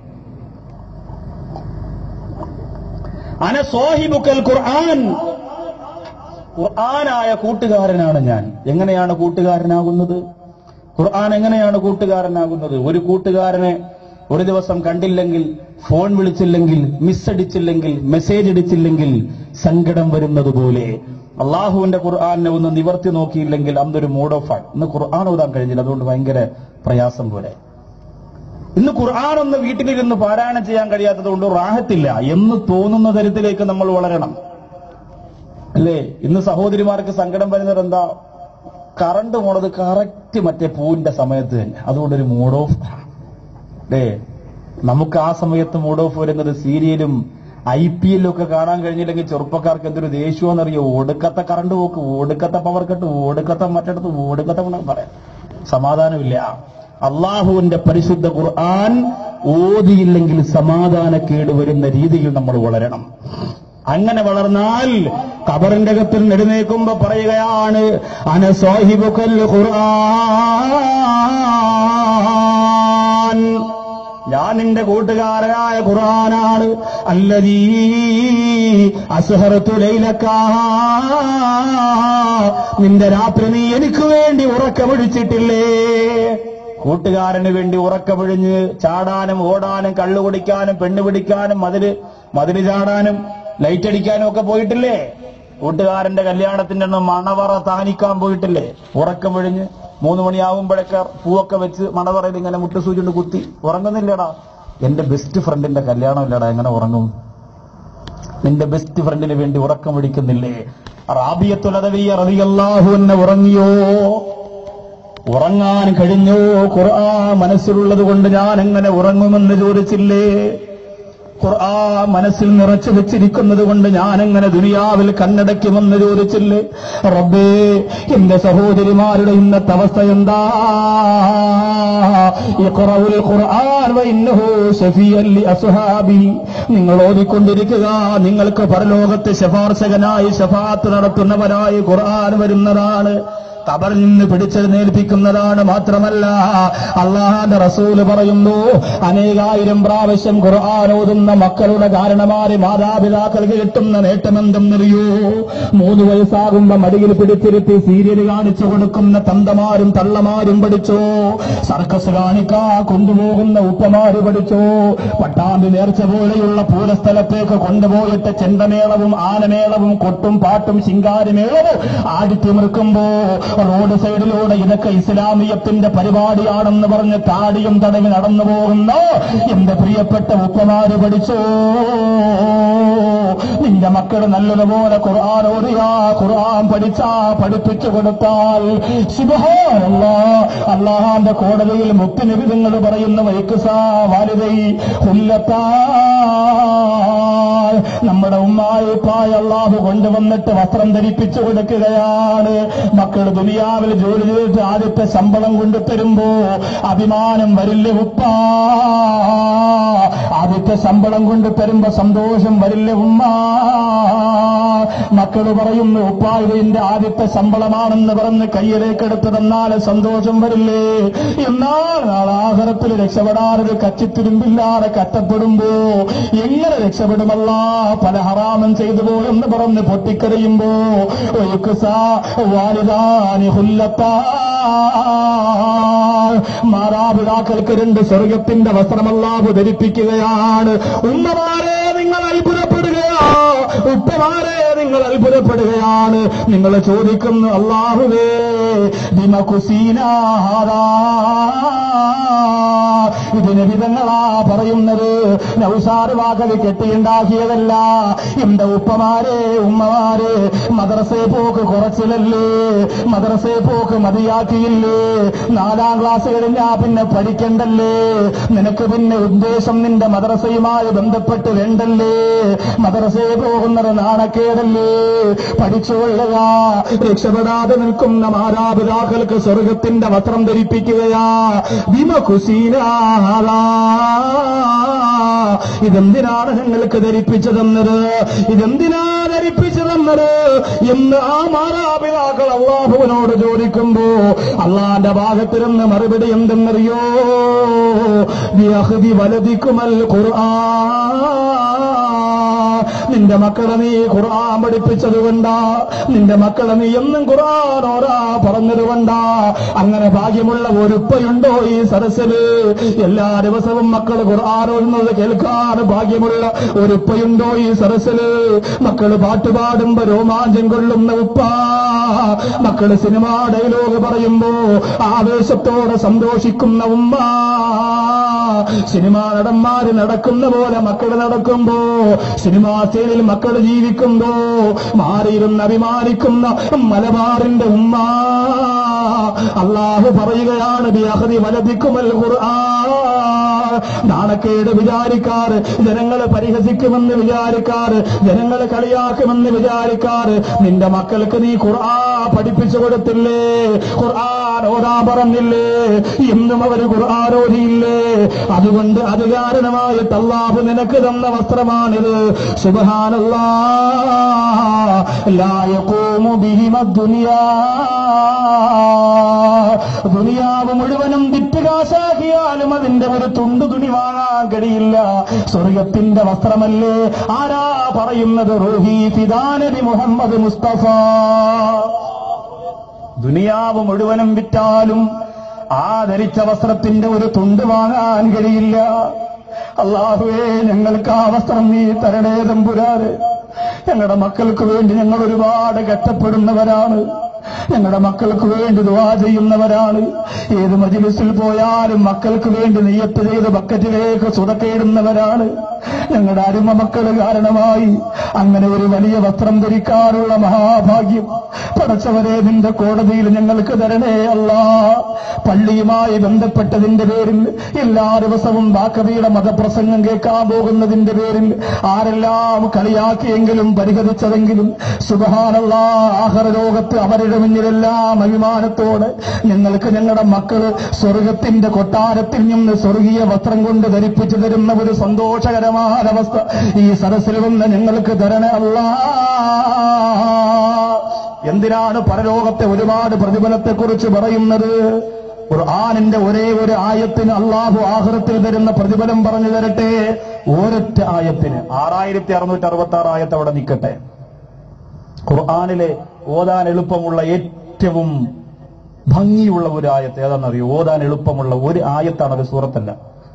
അന സ്വാഹിബുക്കൽ ഖുർആൻ, ഖുർആനായ കൂട്ടുകാരനാണ് ഞാൻ. എങ്ങനെയാണ് കൂട്ടുകാരനാകുന്നത്? ഖുർആൻ എങ്ങനെയാണ് കൂട്ടുകാരനാകുന്നത്? ഒരു കൂട്ടുകാരനെ ഒരു ദിവസം കണ്ടില്ലെങ്കിൽ, ഫോൺ വിളിച്ചില്ലെങ്കിൽ, മിസ്സടിച്ചില്ലെങ്കിൽ, മെസ്സേജ് അടിച്ചില്ലെങ്കിൽ സങ്കടം വരുന്നത് പോലെ അള്ളാഹുവിന്റെ ഖുർആനെ ഒന്ന് നിവർത്തി നോക്കിയില്ലെങ്കിൽ അന്നൊരു മൂഡ് ഓഫ് ആണ്. ഇന്ന് ഖുർആൻ ഓതാൻ കഴിഞ്ഞില്ല, അതുകൊണ്ട് ഭയങ്കര പ്രയാസം പോലെ. ഇന്ന് ഖുർആൻ ഒന്ന് വീട്ടിലിരുന്ന് പാരായണം ചെയ്യാൻ കഴിയാത്തത് കൊണ്ട് റാഹത്തില്ല എന്ന് തോന്നുന്ന തരത്തിലേക്ക് നമ്മൾ വളരണം, അല്ലേ? ഇന്ന് സഹോദരിമാർക്ക് സങ്കടം വരുന്നത് എന്താ? കറണ്ട് പോണത് കറക്റ്റ് മറ്റേ പൂവിന്റെ സമയത്ത് തന്നെ, അതുകൊണ്ടൊരു മൂഡ് ഓഫ്, അല്ലേ? നമുക്ക് ആ സമയത്ത് മൂഡ് ഓഫ് വരുന്നത് സീരിയലും IPL ഒക്കെ കാണാൻ കഴിഞ്ഞില്ലെങ്കിൽ ചെറുപ്പക്കാർക്ക് എന്തൊരു ദേഷ്യമെന്നറിയോ? ഒടുക്കത്തെ കറണ്ട് പോക്ക്, ഒടുക്കത്തെ പവർ കട്ട്, ഒടുക്കത്തെ മറ്റിടത്ത്, ഒടുക്കത്തെ പറയാം, സമാധാനമില്ല. അള്ളാഹുവിന്റെ പരിശുദ്ധ ഖുർആൻ ഓതിയില്ലെങ്കിൽ സമാധാനക്കേട് വരുന്ന രീതിയിൽ നമ്മൾ വളരണം. അങ്ങനെ വളർന്നാൽ ഖബറിന്റെ അകത്തിൽ എഴുന്നേൽക്കുമ്പോ പറയുകയാണ്, അന സാഹിബുക്കൽ ഖുർആൻ, ഞാൻ നിന്റെ കൂട്ടുകാരനായ ഖുർആനാണ്. അല്ലദീ അസ്ഹറതു ലൈലക, നിന്റെ രാത്രി നീ എനിക്ക് വേണ്ടി ഉറക്കമൊഴിച്ചിട്ടില്ലേ? കൂട്ടുകാരന് വേണ്ടി ഉറക്കമൊഴിഞ്ഞ് ചാടാനും ഓടാനും കള്ളു കുടിക്കാനും പെണ്ണ് പിടിക്കാനും മതില് ചാടാനും ലൈറ്റ് അടിക്കാനും ഒക്കെ പോയിട്ടില്ലേ? കൂട്ടുകാരന്റെ കല്യാണത്തിന്റെ ഒന്നും മണവറ താനിക്കാൻ പോയിട്ടില്ലേ? ഉറക്കമൊഴിഞ്ഞ് 3 മണിയാവുമ്പോഴൊക്കെ പൂവൊക്കെ വെച്ച് മണവറയിൽ ഇങ്ങനെ മുട്ടുസൂചിണ്ട് കുത്തി ഉറങ്ങുന്നില്ലടാ. എന്റെ ബെസ്റ്റ് ഫ്രണ്ടിന്റെ കല്യാണമില്ലടാ, എങ്ങനെ ഉറങ്ങും? നിന്റെ ബെസ്റ്റ് ഫ്രണ്ടിന് വേണ്ടി ഉറക്കം പിടിക്കുന്നില്ലേ? റാബിയത്തുൽ അദവിയ്യ റളിയല്ലാഹു അൻഹ ഉറങ്ങിയോ? ഉറങ്ങാൻ കഴിഞ്ഞോ? ഖുർആൻ മനസ്സിലുള്ളത് കൊണ്ട് ഞാൻ എങ്ങനെ ഉറങ്ങുമെന്ന് ചോദിച്ചില്ലേ? ഖുർആൻ മനസ്സിൽ നിറച്ചു വെച്ചിരിക്കുന്നത് കൊണ്ട് ഞാൻ എങ്ങനെ ദുനിയാവിൽ കണ്ണടയ്ക്കുമെന്ന് ചോദിച്ചില്ലേ? റബ്ബേ, എന്റെ സഹോദരിമാരുടെ ഇന്നത്തെ അവസ്ഥ എന്താ? ഇഖ്റഉൽ ഖുർആൻ വഇന്നഹു ശഫീഅൻ ലിഅസ്ഹാബി, നിങ്ങൾ ഓതിക്കൊണ്ടിരിക്കുക, നിങ്ങൾക്ക് പരലോകത്തെ ശഫാർശകനായി ശഫാഅത്ത് നടത്തുന്നവനായി ഖുർആൻ വരുന്നതാണ്. ഖബറിൽ നിന്ന് പിടിച്ചെഴുന്നേൽപ്പിക്കുന്നതാണ്. മാത്രമല്ല അള്ളാഹുവിന്റെ റസൂല് പറയുന്നു, അനേകായിരം പ്രാവശ്യം ഖുർആൻ ഓതുന്ന മക്കളുടെ കാരണമാര് മാതാപിതാക്കൾക്ക് കിട്ടുന്ന നേട്ടമെന്തെന്നറിയോ? 3 വയസ്സാകുമ്പോ മടിയിൽ പിടിച്ചിരുത്തി സീരിയൽ കാണിച്ചു കൊടുക്കുന്ന തന്തമാരും തള്ളമാരും പഠിച്ചോ, സർക്കസ് കാണിക്കാ കൊണ്ടുപോകുന്ന ഉപ്പമാര് പഠിച്ചോ, പട്ടാമ്പി നേർച്ച പോലെയുള്ള പൂരസ്ഥലത്തേക്ക് കൊണ്ടുപോയിട്ട് ചെണ്ടമേളവും ആനമേളവും കൊട്ടും പാട്ടും ശിങ്കാരിമേളവും ആടിത്തിമിർക്കുമ്പോ റോഡ് സൈഡിലൂടെ ഇതൊക്കെ ഇസ്ലാമിയത്തിന്റെ പരിപാടിയാണെന്ന് പറഞ്ഞ് താടിയും തടവി നടന്നു പോകുന്ന എന്റെ പ്രിയപ്പെട്ട ഉപ്പമാര് പഠിച്ചോ, നിന്റെ മക്കൾ നല്ലതുപോലെ ഖുർആൻ ഓതിയാ ഖുർആൻ പഠിച്ചാ പഠിപ്പിച്ചു കൊടുത്താൽ സുബ്ഹാനല്ലാഹ് അല്ലാഹുവിന്റെ കോടതിയിൽ മുത്തുനബി തങ്ങൾ പറയുന്ന വൈക്സാ വാലിദൈ ഹുല്ലത്താ, നമ്മുടെ ഉമ്മായിപ്പായ അല്ലാഹു കൊണ്ടുവന്നിട്ട് വസ്ത്രം ധരിപ്പിച്ചു കൊടുക്കുകയാണ്. മക്കൾ ദുനിയാവിൽ ജോലി ചെയ്തിട്ട് ആദ്യത്തെ ശമ്പളം കൊണ്ടുതരുമ്പോ അഭിമാനം വരില്ല ഉപ്പ, ആദ്യത്തെ ശമ്പളം കൊണ്ടുതരുമ്പോ സന്തോഷം വരില്ല ഉമ്മ. മക്കൾ പറയുന്നു, ഉപ്പ ഇത് എന്റെ ആദ്യത്തെ ശമ്പളമാണെന്ന് പറഞ്ഞ് കയ്യിലേക്കെടുത്ത് തന്നാൽ സന്തോഷം വരില്ലേ? എന്നാൽ നാളെ ആഖിറത്തിൽ രക്ഷപ്പെടാനൊരു കച്ചിത്തിരുമ്പില്ലാതെ കഷ്ടപ്പെടുമ്പോ എങ്ങനെ രക്ഷപ്പെടുമല്ല? പല ഹറാമം ചെയ്തു പോയെന്ന് പറഞ്ഞ് പൊട്ടിക്കരയുമ്പോ മാതാപിതാക്കൾക്ക് 2 സ്വർഗത്തിന്റെ വസ്ത്രമല്ലാഹു ധരിപ്പിക്കുകയാണ്. ഉമ്മമാരെ നിങ്ങൾ അത്ഭുതപ്പെടുകയാ, ഉപ്പമാരെ നിങ്ങൾ അത്ഭുതപ്പെടുകയാണ്. നിങ്ങൾ ചോദിക്കുന്നു, അല്ലാഹുവേ ഇതിന് വിധങ്ങളാ പറയുന്നത്, നൗസാറ് വാക്കത് കെട്ടിയുണ്ടാക്കിയതല്ല. എന്റെ ഉപ്പമാരെ ഉമ്മമാരെ, മദ്രസയെ പോക്ക് കുറച്ചിലല്ലേ, മദ്രസയെ പോക്ക് മതിയാക്കിയില്ലേ, 4ാം ക്ലാസ് കഴിഞ്ഞാ പിന്നെ പഠിക്കണ്ടല്ലേ, നിനക്ക് പിന്നെ ഉദ്ദേശം നിന്റെ മദ്രസയുമായി ബന്ധപ്പെട്ട് വേണ്ടല്ലേ, മദ്രസയെ പോകുന്നത് നാണക്കേടല്ലേ, പഠിച്ചുകൊള്ളുക. രക്ഷപ്പെടാതെ നിൽക്കുന്ന മാതാപിതാക്കൾക്ക് സ്വർഗത്തിന്റെ വസ്ത്രം ധരിപ്പിക്കുകയാ. ഇതെന്തിനാണ് ഞങ്ങൾക്ക് ധരിപ്പിച്ചതെന്നത്, ഇതെന്തിനാ ധരിപ്പിച്ചതെന്നത് എന്ന് ആ മാതാപിതാക്കൾ അല്ലാഹുവിനോട് ചോദിക്കുമ്പോ അള്ളാന്റെ ഭാഗത്തിരുന്ന് മറുപടി എന്തെന്നറിയോ? ബിഅഖ്ദി വലദിക്കുമൽ ഖുർആൻ, നിന്റെ മക്കളെ നീ ഖുർആൻ പഠിപ്പിച്ചതുകൊണ്ടാ, നിന്റെ മക്കളെ നീ എന്നും ഖുർആൻ ഓരാ പറഞ്ഞതുകൊണ്ടാ. അങ്ങനെ ഭാഗ്യമുള്ള ഒരുപ്പയുണ്ടോ ഈ സദസ്സില്? എല്ലാ ദിവസവും മക്കൾ ഖുർആൻ ഓതുന്നത് കേൾക്കാൻ ഭാഗ്യമുള്ള ഒരുപ്പയുണ്ടോ ഈ സദസ്സില്? മക്കള് പാട്ടുപാടുമ്പോ രോമാഞ്ചം കൊള്ളുന്ന ഉപ്പ, മക്കള് സിനിമാ ഡയലോഗ് പറയുമ്പോ ആവേശത്തോടെ സന്തോഷിക്കുന്ന ഉമ്മ, സിനിമാ നടന്മാര് നടക്കുന്ന പോലെ മക്കള് നടക്കുമ്പോ, സിനിമാ സ്റ്റേജിൽ മക്കള് ജീവിക്കുമ്പോ മാറിയിരുന്ന് അഭിമാനിക്കുന്ന മലബാറിന്റെ ഉമ്മ. അല്ലാഹു പറയുകയാണ്, ബിഅഖ്ദി വലദിക്കുമൽ ഖുർആൻ. നാണക്കേട് വിചാരിക്കാറ്, ജനങ്ങളെ പരിഹസിക്കുമെന്ന് വിചാരിക്കാറ്, ജനങ്ങളെ കളിയാക്കുമെന്ന് വിചാരിക്കാറ്, നിന്റെ മക്കൾക്ക് നീ ഖുർആൻ പഠിപ്പിച്ചു കൊടുത്തില്ലേ, ഖുർആൻ ഓതാ പറഞ്ഞില്ലേ, എന്നും അവര് ഖുർആൻ ഓതിയില്ലേ? അതുകൊണ്ട് അത് കാരണമായിട്ട് അല്ലാഹു നിനക്ക് തന്ന വസ്ത്രമാണിത്. സുബ്ഹാനല്ലാഹ് ലാ യഖൂമു ബിഹിമദ് ദുനിയാ, ദുനിയാവ് മുഴുവനും വിറ്റുകാശാക്കിയാലും അതിന്റെ ഒരു തുണ്ടു തുണി വാങ്ങാൻ കഴിയില്ല. സ്വർഗത്തിന്റെ വസ്ത്രമല്ലേ? ആരാ പറയുന്നത്? റൂഹി ഫിദാ നബി മുഹമ്മദ് മുസ്തഫ. ദുനിയാവ് മുഴുവനും വിറ്റാലും ആ ധരിച്ച വസ്ത്രത്തിന്റെ ഒരു തുണ്ട് വാങ്ങാൻ കഴിയില്ല. അല്ലാഹുവേ, ഞങ്ങൾക്ക് ആ വസ്ത്രം നീ തരണേ തമ്പുരാനെ. ഞങ്ങളുടെ മക്കൾക്ക് വേണ്ടി ഞങ്ങൾ ഒരുപാട് കഷ്ടപ്പെടുന്നവരാണ്, ഞങ്ങളുടെ മക്കൾക്ക് വേണ്ടി ദുആ ചെയ്യുന്നവരാണ്. ഏത് മജ്‌ലിസിൽ പോയാലും മക്കൾക്ക് വേണ്ടി നിയ്യത്ത് ചെയ്ത് ബക്കറ്റിലേക്ക് സുദക്കയിടുന്നവരാണ്. ഞങ്ങളുടെ അരുമ മക്കൾ കാരണമായി അങ്ങനെ ഒരു വലിയ വസ്ത്രം ധരിക്കാനുള്ള മഹാഭാഗ്യം പടച്ചവരെ നിന്റെ കോടതിയിൽ ഞങ്ങൾക്ക് തരണേ അല്ലാ. പള്ളിയുമായി ബന്ധപ്പെട്ടതിന്റെ പേരിൽ എല്ലാ ദിവസവും ബാക്കവിയുടെ മതപ്രസംഗം കേൾക്കാൻ പോകുന്നതിന്റെ പേരിൽ ആരെല്ലാം കളിയാക്കിയെങ്കിലും പരിഹരിച്ചതെങ്കിലും സുബ്ഹാനല്ലാഹ്, ആഖിറ ലോകത്ത് അവരുടെ മുന്നിലെല്ലാം അഭിമാനത്തോടെ ഞങ്ങൾക്ക് ഞങ്ങളുടെ മക്കള് സ്വർഗത്തിന്റെ കൊട്ടാരത്തിൽ നിന്ന് സ്വർഗീയ വസ്ത്രം കൊണ്ട് ധരിപ്പിച്ചു തരുന്ന ഒരു സന്തോഷകരമായ അവസ്ഥ ഈ സദസ്സിൽ വന്ന് ഞങ്ങൾക്ക് തരണേ അല്ലാ. എന്തിനാണ് പരലോകത്തെ ഒരുപാട് പ്രതിഫലത്തെക്കുറിച്ച് പറയുന്നത്? ഖുർആനിന്റെ ഒരേ ഒരു ആയത്തിന് അള്ളാഹു ആഖിറത്തിൽ തരുന്ന പ്രതിഫലം പറഞ്ഞു തരട്ടെ. ഒരൊറ്റ ആയത്തിന് 6666 ആയത്ത് അവിടെ നിൽക്കട്ടെ. ഖുർആനിലെ ഓതാൻ എളുപ്പമുള്ള ഏറ്റവും ഭംഗിയുള്ള ഒരു ആയത്ത് ഏതാണെന്നറിയോ? ഓതാൻ എളുപ്പമുള്ള ഒരു ആയത്താണ്, അത് സൂറത്തല്ല.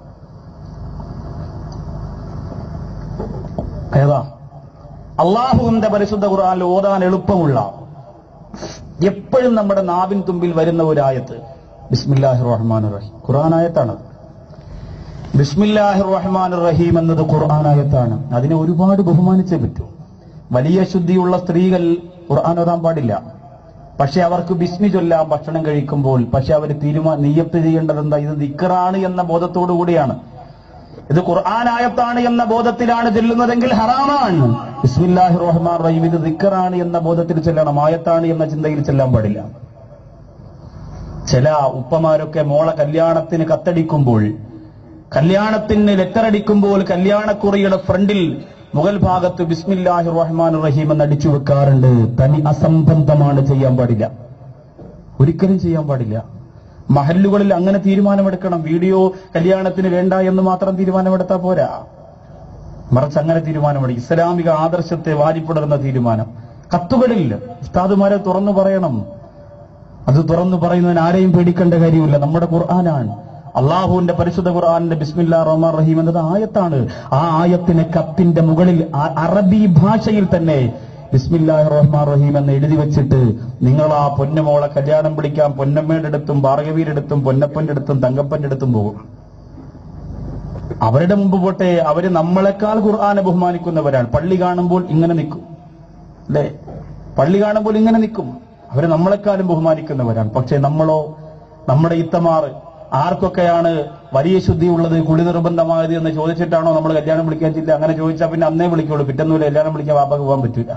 ഏതാ? അള്ളാഹുവിന്റെ പരിശുദ്ധ ഖുർആനിൽ ഓതാൻ എളുപ്പമുള്ള, എപ്പോഴും നമ്മുടെ നാവിൻ തുമ്പിൽ വരുന്ന ഒരു ആയത്ത് ബിസ്മില്ലാഹിർ റഹ്മാനിർ റഹീം. ഖുർആൻ ആയത്താണ്. ബിസ്മില്ലാഹിർ റഹ്മാനിർ റഹീം എന്നത് ഖുർആൻ ആയത്താണ്. അതിനെ ഒരുപാട് ബഹുമാനിച്ചേ പറ്റൂ. വലിയ ശുദ്ധിയുള്ള സ്ത്രീകൾ ഖുർആൻ ഓതാൻ പാടില്ല. പക്ഷെ അവർക്ക് ബിസ്മി ചൊല്ലാം ഭക്ഷണം കഴിക്കുമ്പോൾ. പക്ഷെ അവർ നിയ്യത്ത് ചെയ്യേണ്ടത് എന്താ? ഇത് ദിക്റാണ് എന്ന ബോധത്തോടു കൂടിയാണ്. ഇത് ഖുർആൻ ആയത്താണ് എന്ന ബോധത്തിലാണ് ചെല്ലുന്നതെങ്കിൽ ഹറാമാണ്. ബിസ്മില്ലാഹിർ റഹ്മാനിർ റഹീം ഇത് ദിക്റാണ് എന്ന ബോധത്തിൽ ചെല്ലണം, ആയത്താണ് എന്ന ചിന്തയിൽ ചെല്ലാൻ പാടില്ല. ചില ഉപ്പമാരൊക്കെ മോളെ കല്യാണത്തിന് കത്തടിക്കുമ്പോൾ, കല്യാണത്തിന് ലെറ്ററടിക്കുമ്പോൾ കല്യാണക്കുറിയുടെ ഫ്രണ്ടിൽ മുകൾ ഭാഗത്ത് ബിസ്മില്ലാഹിർ റഹ്മാനിർ റഹീം എന്ന് അടിച്ചു വെക്കാറുണ്ട്. തനി അസംബന്ധമാണ്, ചെയ്യാൻ പാടില്ല, ഒരിക്കലും ചെയ്യാൻ പാടില്ല. മഹല്ലുകളിൽ അങ്ങനെ തീരുമാനമെടുക്കണം. വീഡിയോ കല്യാണത്തിന് വേണ്ട എന്ന് മാത്രം തീരുമാനമെടുത്താൽ പോരാ, മറിച്ച് അങ്ങനെ തീരുമാനമെടുക്കും. ഇസ്ലാമിക ആദർശത്തെ വാരിപ്പുണർന്ന തീരുമാനം. കത്തുകളിൽ ഉസ്താദുമാരെ തുറന്നു പറയണം. അത് തുറന്നു പറയുന്നതിന് ആരെയും പേടിക്കേണ്ട കാര്യമില്ല. നമ്മുടെ ഖുർആനാണ്, അള്ളാഹുവിന്റെ പരിശുദ്ധ ഖുർആനിന്റെ ബിസ്മില്ലാഹിർ റഹ്മാനിർ റഹീം എന്നത് ആയത്താണ്. ആ ആയത്തിന് കത്തിന്റെ മുകളിൽ അറബി ഭാഷയിൽ തന്നെ ബിസ്മില്ലാഹിർ റഹ്മാനിർ റഹീം എന്ന് എഴുതി വെച്ചിട്ട് നിങ്ങൾ ആ പൊന്നമോളെ കല്യാണം വിളിക്കാൻ പൊന്നമ്മയുടെ അടുത്തും ഭാർഗവിയുടെ അടുത്തും പൊന്നപ്പന്റെ അടുത്തും തങ്കപ്പന്റെ അടുത്തും പോകും. അവരുടെ മുമ്പ് പോട്ടെ, അവര് നമ്മളെക്കാൾ ഖുർആനെ ബഹുമാനിക്കുന്നവരാണ്. പള്ളി കാണുമ്പോൾ ഇങ്ങനെ നിൽക്കും, അല്ലേ? പള്ളി കാണുമ്പോൾ ഇങ്ങനെ നിൽക്കും. അവര് നമ്മളെക്കാളും ബഹുമാനിക്കുന്നവരാണ്. പക്ഷെ നമ്മളോ, നമ്മുടെ ഇത്തമാർ ആർക്കൊക്കെയാണ് വലിയ ശുദ്ധിയുള്ളത്, കുളി നിർബന്ധമായത് എന്ന് ചോദിച്ചിട്ടാണോ നമ്മൾ കല്യാണം വിളിക്കാൻ ചില്ല? അങ്ങനെ ചോദിച്ചാൽ പിന്നെ അന്നേ വിളിക്കുള്ളൂ, പിറ്റൊന്നുമില്ല കല്യാണം വിളിക്കാൻ വാപ്പക്ക് പോകാൻ പറ്റില്ല.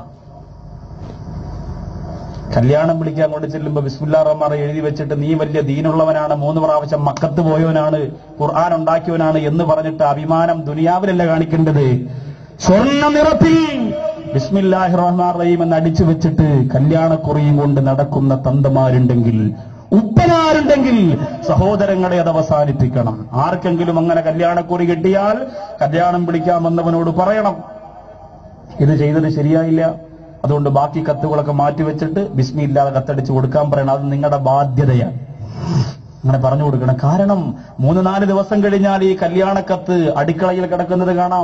കല്യാണം വിളിക്കാൻ കൊണ്ട് ചെല്ലുമ്പോ ബിസ്മില്ലാഹിർ റഹ്മാനിർ റഹീം എഴുതി വെച്ചിട്ട് നീ വലിയ ദീനുള്ളവനാണ്, 3 പ്രാവശ്യം മക്കത്ത് പോയവനാണ്, ഖുർആൻ ഉണ്ടാക്കിയവനാണ് എന്ന് പറഞ്ഞിട്ട് അഭിമാനം ദുനിയാവിലല്ല കാണിക്കേണ്ടത്, സ്വർണ്ണ നിറത്തിൽ ബിസ്മില്ലാഹിർ റഹ്മാനിർ റഹീം എന്ന് അടിച്ചു വെച്ചിട്ട് കല്യാണക്കുറിയും കൊണ്ട് നടക്കുന്ന തന്തമാരുണ്ടെങ്കിൽ, ഉപ്പമാരുണ്ടെങ്കിൽ സഹോദരങ്ങളെ അത് അവസാനിപ്പിക്കണം. ആർക്കെങ്കിലും അങ്ങനെ കല്യാണക്കുറി കിട്ടിയാൽ കല്യാണം വിളിക്കാൻ വന്നവനോട് പറയണം, ഇത് ചെയ്തത് ശരിയായില്ല, അതുകൊണ്ട് ബാക്കി കത്തുകളൊക്കെ മാറ്റിവെച്ചിട്ട് ബിസ്മി ഇല്ലാതെ കത്തടിച്ചു കൊടുക്കാൻ പറയണം. അത് നിങ്ങളുടെ ബാധ്യതയാണ്. അങ്ങനെ പറഞ്ഞു കൊടുക്കണം. കാരണം 3-4 ദിവസം കഴിഞ്ഞാൽ ഈ കല്യാണക്കത്ത് അടുക്കളയിൽ കിടക്കുന്നത് കാണാം,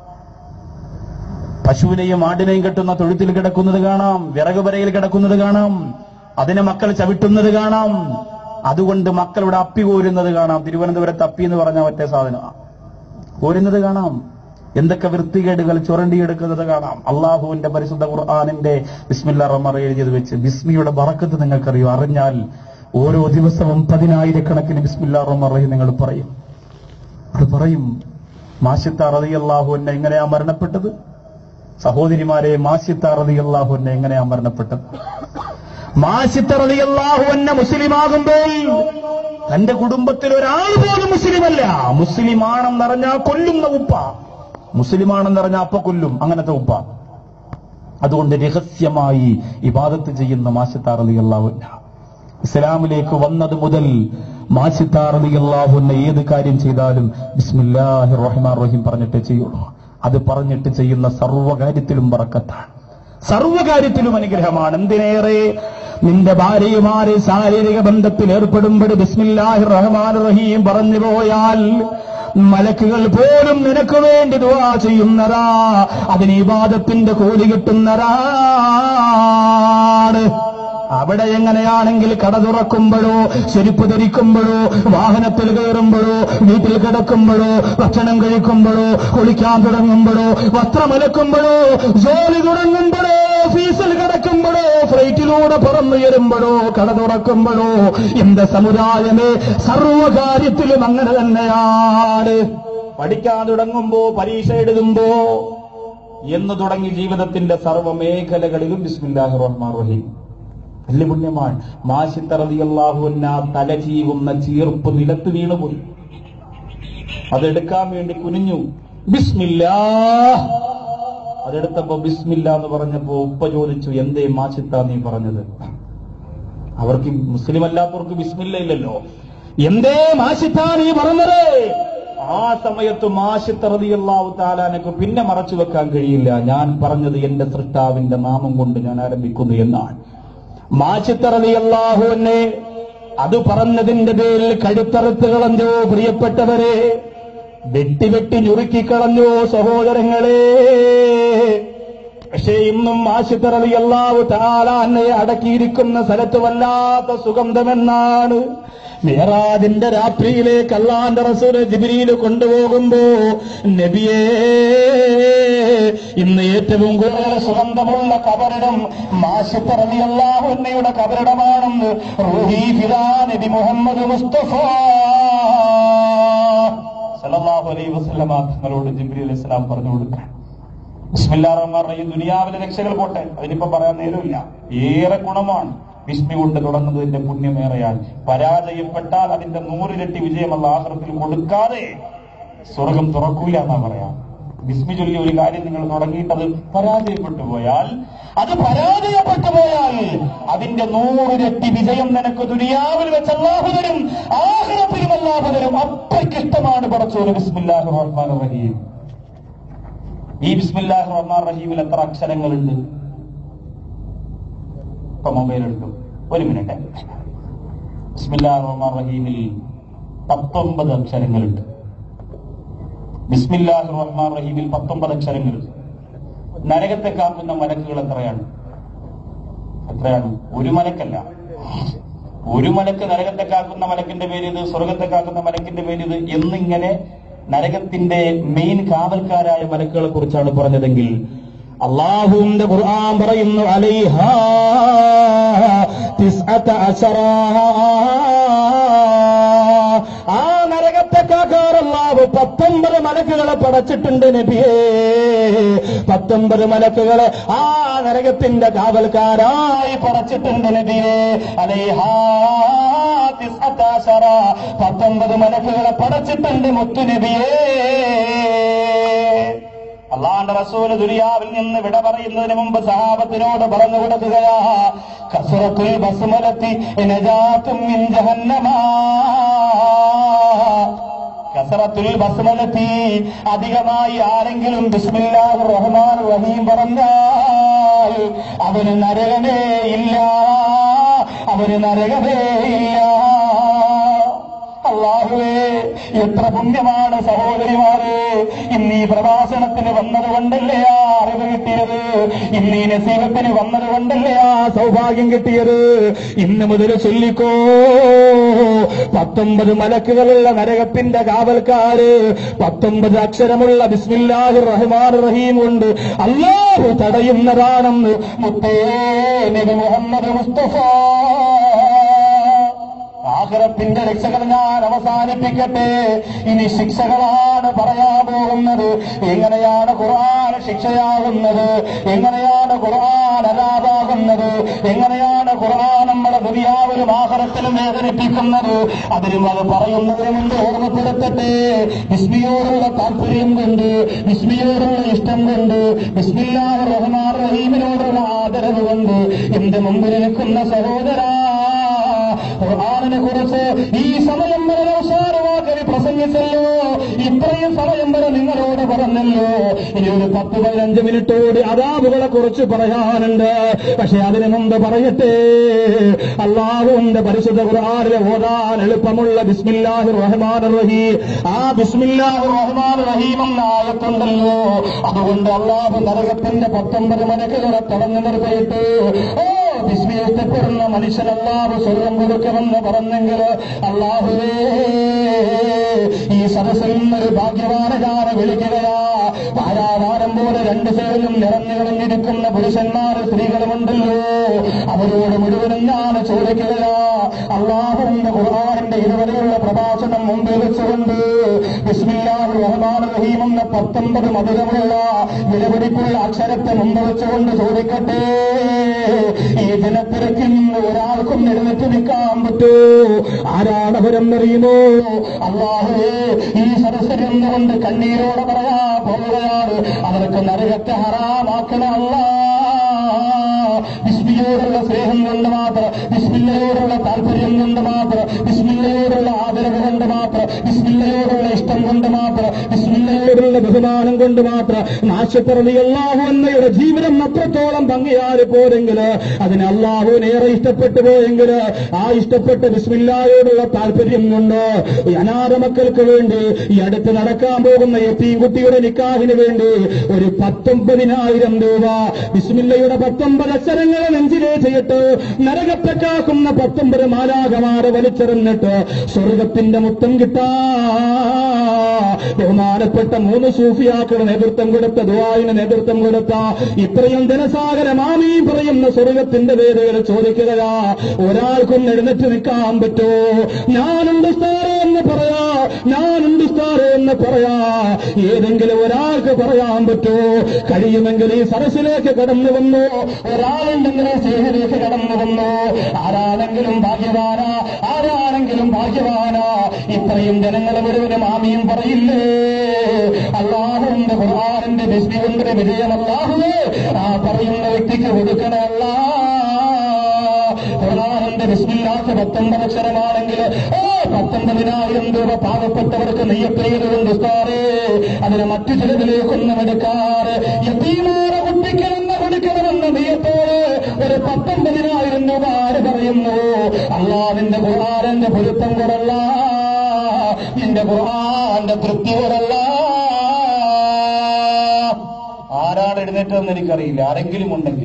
പശുവിനെയും ആടിനെയും കെട്ടുന്ന തൊഴുത്തിൽ കിടക്കുന്നത് കാണാം, വിറകുപരയിൽ കിടക്കുന്നത് കാണാം, അതിനെ മക്കൾ ചവിട്ടുന്നത് കാണാം, അതുകൊണ്ട് മക്കളുടെ അപ്പി കോരുന്നത് കാണാം. തിരുവനന്തപുരത്ത് അപ്പി എന്ന് പറഞ്ഞ മറ്റേ സാധനമാണ്, കോരുന്നത് കാണാം. എന്തൊക്കെ വൃത്തികേടുകൾ ചുരണ്ടിയെടുക്കുന്നത് കാണാം. അള്ളാഹുവിന്റെ പരിശുദ്ധ ഖുർആനിന്റെ ബിസ്മില്ലാഹിർ റഹ്മാനിർ റഹീം എഴുതിയത് വെച്ച് ബിസ്മിയുടെ ബറക്കത്ത് നിങ്ങൾക്കറിയോ? അറിഞ്ഞാൽ ഓരോ ദിവസവും 10,000 ബിസ്മില്ലാഹിർ റഹ്മാനിർ റഹീം നിങ്ങൾ പറയും. അത് പറയും. മാശിത്ത റളിയല്ലാഹു അൻഹ എങ്ങനെയാ മരണപ്പെട്ടത്? സഹോദരിമാരെ, മാശിത്ത റളിയല്ലാഹു അൻഹ എങ്ങനെയാ മരണപ്പെട്ടത്? മാശിത്ത റളിയല്ലാഹു അൻഹ മുസ്ലിമാകുമ്പോൾ തന്റെ കുടുംബത്തിൽ ഒരാൾ പോലും മുസ്ലിമല്ല. മുസ്ലിമാണെന്നറിഞ്ഞാൽ കൊല്ലുന്ന ഉപ്പ, മുസ്ലിമാണെന്നറിഞ്ഞാൽ അപ്പ കൊല്ലും, അങ്ങനത്തെ ഉപ്പ. അതുകൊണ്ട് രഹസ്യമായി ഇബാദത്ത് ചെയ്യുന്ന മാശിത്ത റളിയല്ലാഹു അൻഹ ഇസ്ലാമിലേക്ക് വന്നത് മുതൽ മാശിത്ത റളിയല്ലാഹു അൻഹ ഏത് കാര്യം ചെയ്താലും ബിസ്മില്ലാഹിർ റഹ്മാനിർ റഹീം പറഞ്ഞിട്ടേ ചെയ്യുള്ളൂ. അത് പറഞ്ഞിട്ട് ചെയ്യുന്ന സർവ്വകാര്യത്തിലും ബറക്കത്താണ്, സർവ്വകാര്യത്തിലും അനുഗ്രഹമാണ്. എന്തിനേറെ നിന്റെ ഭാര്യയുമാരെ ശാരീരിക ബന്ധത്തിൽ ഏർപ്പെടുമ്പോൾ ബിസ്മില്ലാഹിർ റഹ്മാനിർ റഹീം പറഞ്ഞു പോയാൽ മലക്കുകൾ പോലും നിനക്ക് വേണ്ടി ദുആ ചെയ്യുന്നതാ, അതിന് ഇബാദത്തിന്റെ കൂലി കിട്ടുന്നതാണ്. അവിടെ എങ്ങനെയാണെങ്കിൽ കട തുറക്കുമ്പോഴോ, ചെരുപ്പ് ധരിക്കുമ്പോഴോ, വാഹനത്തിൽ കയറുമ്പോഴോ, വീട്ടിൽ കിടക്കുമ്പോഴോ, ഭക്ഷണം കഴിക്കുമ്പോഴോ, കുളിക്കാൻ തുടങ്ങുമ്പോഴോ, വസ്ത്രമലക്കുമ്പോഴോ, ജോലി തുടങ്ങുമ്പോഴോ, ഓഫീസിൽ കിടക്കുമ്പോഴോ, ഫ്ലൈറ്റിലൂടെ പറന്നുയരുമ്പോഴോ, കട തുറക്കുമ്പോഴോ, എന്റെ സമുദായമേ സർവ്വകാര്യത്തിലും അങ്ങനെ തന്നെയാണ്. പഠിക്കാൻ തുടങ്ങുമ്പോ, പരീക്ഷ എഴുതുമ്പോ എന്ന് തുടങ്ങി ജീവിതത്തിന്റെ സർവ്വമേഖലകളിലും ബിസ്മില്ലാഹിർ റഹ്മാനിർ റഹീം വലിയ പുണ്യമാണ്. മാശിത്ത റളിയല്ലാഹു അൻഹ തല ചീവുന്ന ചീർപ്പ് നിലത്ത് വീണുപോയി. അതെടുക്കാൻ വേണ്ടി കുനിഞ്ഞു. ബിസ്മില്ലാഹ് അതെടുത്തപ്പോ ബിസ്മില്ല എന്ന് പറഞ്ഞപ്പോ ഉപ്പ ചോദിച്ചു, എന്തേ മാഷിത്ത നീ പറഞ്ഞത്? അവർക്ക് മുസ്ലിം അല്ലാത്തവർക്ക് ബിസ്മില്ല ഇല്ലല്ലോ. എന്തേ മാഷിത്ത നീ പറഞ്ഞത്? ആ സമയത്ത് മാഷിത്ത റളിയല്ലാഹു തആല അൻഹു പിന്നെ മറച്ചു വെക്കാൻ കഴിയില്ല. ഞാൻ പറഞ്ഞത് എന്റെ സൃഷ്ടാവിന്റെ നാമം കൊണ്ട് ഞാൻ ആരംഭിക്കുന്നു എന്നാണ്. മാഷിത്ത റളിയല്ലാഹു അൻഹു അത് പറഞ്ഞതിന്റെ പേരിൽ കഴുത്തറുത്ത് കളഞ്ഞോ പ്രിയപ്പെട്ടവരെ, വെട്ടി ഞുറുക്കിക്കളഞ്ഞോ സഹോദരങ്ങളെ. പക്ഷേ ഇന്നും ആശിഖ് റളിയല്ലാഹു തആല അൻഹയെ അടക്കിയിരിക്കുന്ന സ്ഥലത്ത് വല്ലാത്ത സുഗന്ധമെന്നാണ്. മിഅ്റാജിന്റെ രാത്രിയിലേക്ക് അല്ലാഹുവിന്റെ റസൂൽ ജിബ്രീൽ കൊണ്ടുപോകുമ്പോ, നബിയേ ഇന്ന് ഏറ്റവും കൂടുതൽ സുഗന്ധമുള്ള കബറിടം ആശിഖ് റളിയല്ലാഹു അൻഹയുടെ കബറിടമാണെന്ന് റൂഹി ഫിദാ നബി മുഹമ്മദ് മുസ്തഫ സല്ലല്ലാഹു അലൈഹി വസല്ലമ തങ്ങളോട് ജിബ്രീൽ അലൈഹിസ്സലാം പറഞ്ഞു കൊടുക്കാൻ. ബിസ്മില്ലാഹിർ റഹ്മാനിർ റഹീം ദുനിയാവിലെ രക്ഷകൾ പോട്ടെ, അതിനിപ്പോ പറയാൻ നേരമില്ല. ഏറെ ഗുണമാണ് ബിസ്മി കൊണ്ട് തുടങ്ങുന്നതിന്റെ പുണ്യമേറെയാണ്. പരാജയപ്പെട്ടാൽ അതിന്റെ 100 ഇരട്ടി വിജയം അല്ലാഹു ആഖിറത്തിൽ കൊടുക്കാതെ സ്വർഗം തുറക്കൂല എന്നാ പറയാം. ബിസ്മി ചൊല്ലി ഒരു കാര്യം നിങ്ങൾ തുടങ്ങിയിട്ടത് പരാജയപ്പെട്ടു പോയാൽ അതിന്റെ 100 ഇരട്ടി വിജയം നിനക്ക് ദുനിയാവിൽ വെച്ച് അല്ലാഹു തരും, ആഖിറത്തിലും അല്ലാഹു തരും. അത്രയ്ക്കിഷ്ടമാണ് പടച്ചോന് ബിസ്മില്ലാഹിർ റഹ്മാനിർ റഹീം. ഈ ബിസ്മില്ലാഹിർ റഹ്മാനിർ റഹീമിൽ എത്ര അക്ഷരങ്ങളുണ്ട്? ഇപ്പൊ മൊബൈൽ എടുക്കും, ഒരു മിനിറ്റ്. ബിസ്മില്ലാഹിർ റഹ്മാനിർ റഹീമിൽ 19 അക്ഷരങ്ങളുണ്ട്. ബിസ്മില്ലാഹിർ റഹ്മാനിർ റഹീമിൽ 19 അക്ഷരങ്ങളുണ്ട്. നരകത്തെ കാക്കുന്ന മലക്കുകൾ എത്രയാണ്? ഒരു മലക്കല്ല, ഒരു മലക്ക്. നരകത്തെ കാക്കുന്ന മലക്കിന്റെ പേരിത്, സ്വർഗത്തെ കാക്കുന്ന മലക്കിന്റെ പേരിത് എന്നിങ്ങനെ നരകത്തിന്റെ മെയിൻ കാവൽക്കാരായ മലക്കുകളെ കുറിച്ചാണ് പറഞ്ഞതെങ്കിൽ അല്ലാഹുവിന്റെ ഖുർആൻ പറയുന്നു, അലൈഹാ 19 ആ നരകത്തെ കാക്കാൻ അല്ലാഹു 19 മലക്കുകളെ പടച്ചിട്ടുണ്ട് നബിയേ. 19 മലക്കുകളെ ആ നരകത്തിന്റെ കാവൽക്കാരായി പടച്ചിട്ടുണ്ട് നബിയേ. അലൈഹാ 19 മലക്കുകളെ പടച്ചിട്ടുണ്ട് മുത്തുനബിയേ. അല്ലാഹുവിന്റെ റസൂല് ദുനിയാവിൽ നിന്ന് വിട പറയുന്നതിന് മുമ്പ് സഹാബത്തിനോട് പറഞ്ഞു കൊടുക്കുകയാ, കസ്റത്തുൽ ബസ്മലത്തി നജാത്തും മിൻ ജഹന്നമ. കസ്റത്തുൽ ബസ്മലത്തി, അധികമായി ആരെങ്കിലും ബിസ്മില്ലാഹിർ റഹ്മാനിർ റഹീം പറഞ്ഞാൽ അവന് നരകമേ ഇല്ല, അവന് നരകമേ ഇല്ല. അല്ലാഹുവേ, എത്ര പുണ്യമാണ് സഹോദരിമാരെ. ഇന്നീ പ്രഭാഷണത്തിന് വന്നതുകൊണ്ടല്ലേ ആ അറിവ് കിട്ടിയത്, ഇന്നീ നസീഹത്തിന് വന്നതുകൊണ്ടല്ലേ ആ സൗഭാഗ്യം കിട്ടിയത്. ഇന്ന് മുതൽ ചൊല്ലിക്കോ, 19 മലക്കുകളുള്ള നരകത്തിന്റെ കാവൽക്കാര് 19 അക്ഷരമുള്ള ബിസ്മില്ലാഹിർ റഹ്മാനിർ റഹീം കൊണ്ട് അല്ലാഹു തടയുന്നതാണെന്ന് മുത്തേ നബി മുഹമ്മദ് മുസ്തഫ. ആഖിറത്തിന്റെ രക്ഷകൾ ഞാൻ അവസാനിപ്പിക്കട്ടെ. ഇനി ശിക്ഷകളാണ് പറയാൻ പോകുന്നത്. എങ്ങനെയാണ് ഖുർആൻ ശിക്ഷയാകുന്നത്, എങ്ങനെയാണ് ഖുർആൻ അദാബാകുന്നത്, എങ്ങനെയാണ് ഖുർആൻ നമ്മളെ ദുനിയാവിലും ആഖിറത്തിലും വേദനിപ്പിക്കുന്നത്. അതിലും അത് പറയുന്നതിന് മുമ്പ് ഓർമ്മപ്പെടുത്തട്ടെ, ബിസ്മിയോടുള്ള താല്പര്യം കൊണ്ട്, ബിസ്മിയോടുള്ള ഇഷ്ടം കൊണ്ട്, ബിസ്മില്ലാഹിർ റഹ്മാനിർ റഹീമിനോടുള്ള ആദരവ് കൊണ്ട് എന്റെ മുമ്പിൽ നിൽക്കുന്ന സഹോദരാ, ഖുർആനിനെ കുറിച്ച് ഈ സമയം വരെ അവസാനവാക്കവി പ്രസംഗിച്ചല്ലോ, ഇത്രയും സമയം വരെ നിങ്ങളോട് പറഞ്ഞല്ലോ. ഇനി ഒരു 10-15 മിനിറ്റോട് അദാബുകളെ കുറിച്ച് പറയാനുണ്ട്. പക്ഷെ അതിനു മുമ്പ് പറയട്ടെ, അല്ലാഹുവിന്റെ പരിശുദ്ധ ഖുർആനിലെ ഓതാൻ എളുപ്പമുള്ള ബിസ്മില്ലാഹിർ റഹ്മാനിർ റഹീം, ആ ബിസ്മില്ലാഹിർ റഹ്മാനിർ റഹീം എന്ന ആയത്തുണ്ടല്ലോ, അതുകൊണ്ട് അല്ലാഹു നരകത്തിന്റെ 19 മലക്കുകളെ തടഞ്ഞു നിർത്തിയിട്ട് ബിസ്മി ഇഷ്ടപ്പെടുന്ന മനുഷ്യൻ അല്ലാഹു സ്വർഗം കൊടുക്കുമെന്ന് പറഞ്ഞെങ്കിൽ, അല്ലാഹുവേ, ഈ സദസ്സിൽ നിന്നൊരു ഭാഗ്യവാനകാരെ വിളിക്കുകയാ. പാരാവാരം പോലെ 2 സൈഡിലും നിറഞ്ഞു കളഞ്ഞിരിക്കുന്ന പുരുഷന്മാരും സ്ത്രീകളുമുണ്ടല്ലോ, അവരോട് മുഴുവനും ഞാൻ ചോദിക്കുകയാ. അല്ലാഹുവിന്റെ ഖുർആനിന്റെ ഇതുവരെയുള്ള പ്രഭാഷണം മുമ്പിൽ വെച്ചുകൊണ്ട് ബിസ്മില്ലാഹിർ റഹ്മാനിർ റഹീം എന്ന 19 മധുരമുള്ള വിലപിടിപ്പുള്ള അക്ഷരത്തെ മുമ്പ് വെച്ചുകൊണ്ട് ചോദിക്കട്ടെ, ഈ ജനത്തിരക്കിൽ നിന്ന് ഒരാൾക്കും എഴുന്നേറ്റ് നിൽക്കാൻ പറ്റൂ? ആരാണ് അവരെന്നറിയുമോ? അല്ലാഹുവേ, ഈ സദസ്സിൽ നിന്നുകൊണ്ട് കണ്ണീരോടെ പറയാ പോവുകയാണ്, അവർക്ക് നരകത്തെ ഹറാമാക്കണ അല്ലാഹ്. ബിസ്മില്ലയോടുള്ള സ്നേഹം കൊണ്ട് മാത്രം, ബിസ്മില്ലയോടുള്ള താല്പര്യം കൊണ്ട് മാത്രം, ബിസ്മില്ലയോടുള്ള ആദരവ് കൊണ്ട് മാത്രം, ബിസ്മില്ലയോടുള്ള ഇഷ്ടം കൊണ്ട് മാത്രം, ബിസ്മില്ലയോടുള്ള ബഹുമാനം കൊണ്ട് മാത്രം നാശപ്രതി അല്ലാഹു എന്നയുടെ ജീവിതം അത്രത്തോളം ഭംഗിയായി പോരെങ്കിൽ, അതിന് അല്ലാഹുവിനേറെ ഇഷ്ടപ്പെട്ടു പോയെങ്കിൽ, ആ ഇഷ്ടപ്പെട്ട ബിസ്മില്ലായോടുള്ള താല്പര്യം കൊണ്ട് ഈ അനാഥ മക്കൾക്ക് വേണ്ടി, ഈ അടുത്ത് നടക്കാൻ പോകുന്ന യതീം കുട്ടിയുടെ നിക്കാഹിന് വേണ്ടി ഒരു 19,000 രൂപ ബിസ്മില്ലയുടെ 19 അക്ഷരങ്ങളെ നെഞ്ചിലേറ്റിട്ട് നരകത്തെ കാക്കുന്ന 19 മാലാഖമാരെ വലിച്ചെറിഞ്ഞിട്ട് സ്വർഗത്തിന്റെ മുത്തം കിട്ടാ ബഹുമാനപ്പെട്ട 3 സൂഫിയാക്കളുടെ നേതൃത്വം കൊടുത്ത ദുആഇന് നേതൃത്വം കൊടുത്ത ഇത്രയും ധനസാഗരം ആമീൻ പറയുന്ന സ്വർഗത്തിന്റെ വേദികൾ ചോദിക്കുകയാ, ഒരാൾക്കും എഴുന്നേറ്റ് നിൽക്കാൻ പറ്റോ? ഞാനുണ്ട് ഉസ്താദേ എന്ന് പറയാ, ഞാനുണ്ട് ഉസ്താദേ എന്ന് പറയാ ഏതെങ്കിലും ഒരാൾക്ക് പറയാൻ പറ്റോ? കഴിയുമെങ്കിൽ ഈ സരസിലേക്ക് കടന്നു വന്നു, ഒരാളുണ്ടെങ്കിൽ ഈ സ്നേഹത്തിലേക്ക് കടന്നു വന്നു. ആരാണെങ്കിലും ഭാഗ്യവാനാ, ആരാണെങ്കിലും ഭാഗ്യവാനാ. ഇത്രയും ജനങ്ങൾ മുഴുവനും ആമീൻ പറയില്ലേ? അല്ലാഹുവിന്റെ ഖുർആനിന്റെ ബിസ്മി കൊണ്ട് വിജയം അല്ലാഹുവേ ആ പറയുന്ന വ്യക്തിക്ക് കൊടുക്കണമല്ല. ഖുർആനിന്റെ ബിസ്മില്ലാഹ് 19 അക്ഷരമാണെങ്കിൽ 19,000 രൂപ പാവപ്പെട്ടവർക്ക് നെയ്യപ്പേരുകൊണ്ട് ഉസ്താദേ, അതിന് മറ്റു ചിലതിലേക്കൊന്നും എടുക്കാറ് യതീമായ കുട്ടിക്കെന്ന് കൊടുക്കണമെന്ന നെയ്യത്തോട് ഒരു 19,000 രൂപ ആര് പറയുന്നു? അല്ലാഹുവിന്റെ ഖുർആനിന്റെ പൊരുത്തം കൊണ്ടല്ല, നിന്റെ ഖുർആന്റെ തൃപ്തി കൊണ്ടല്ല. ആരാണ് എഴുന്നേറ്റതെന്ന് എനിക്കറിയില്ല. ആരെങ്കിലും ഉണ്ടെങ്കിൽ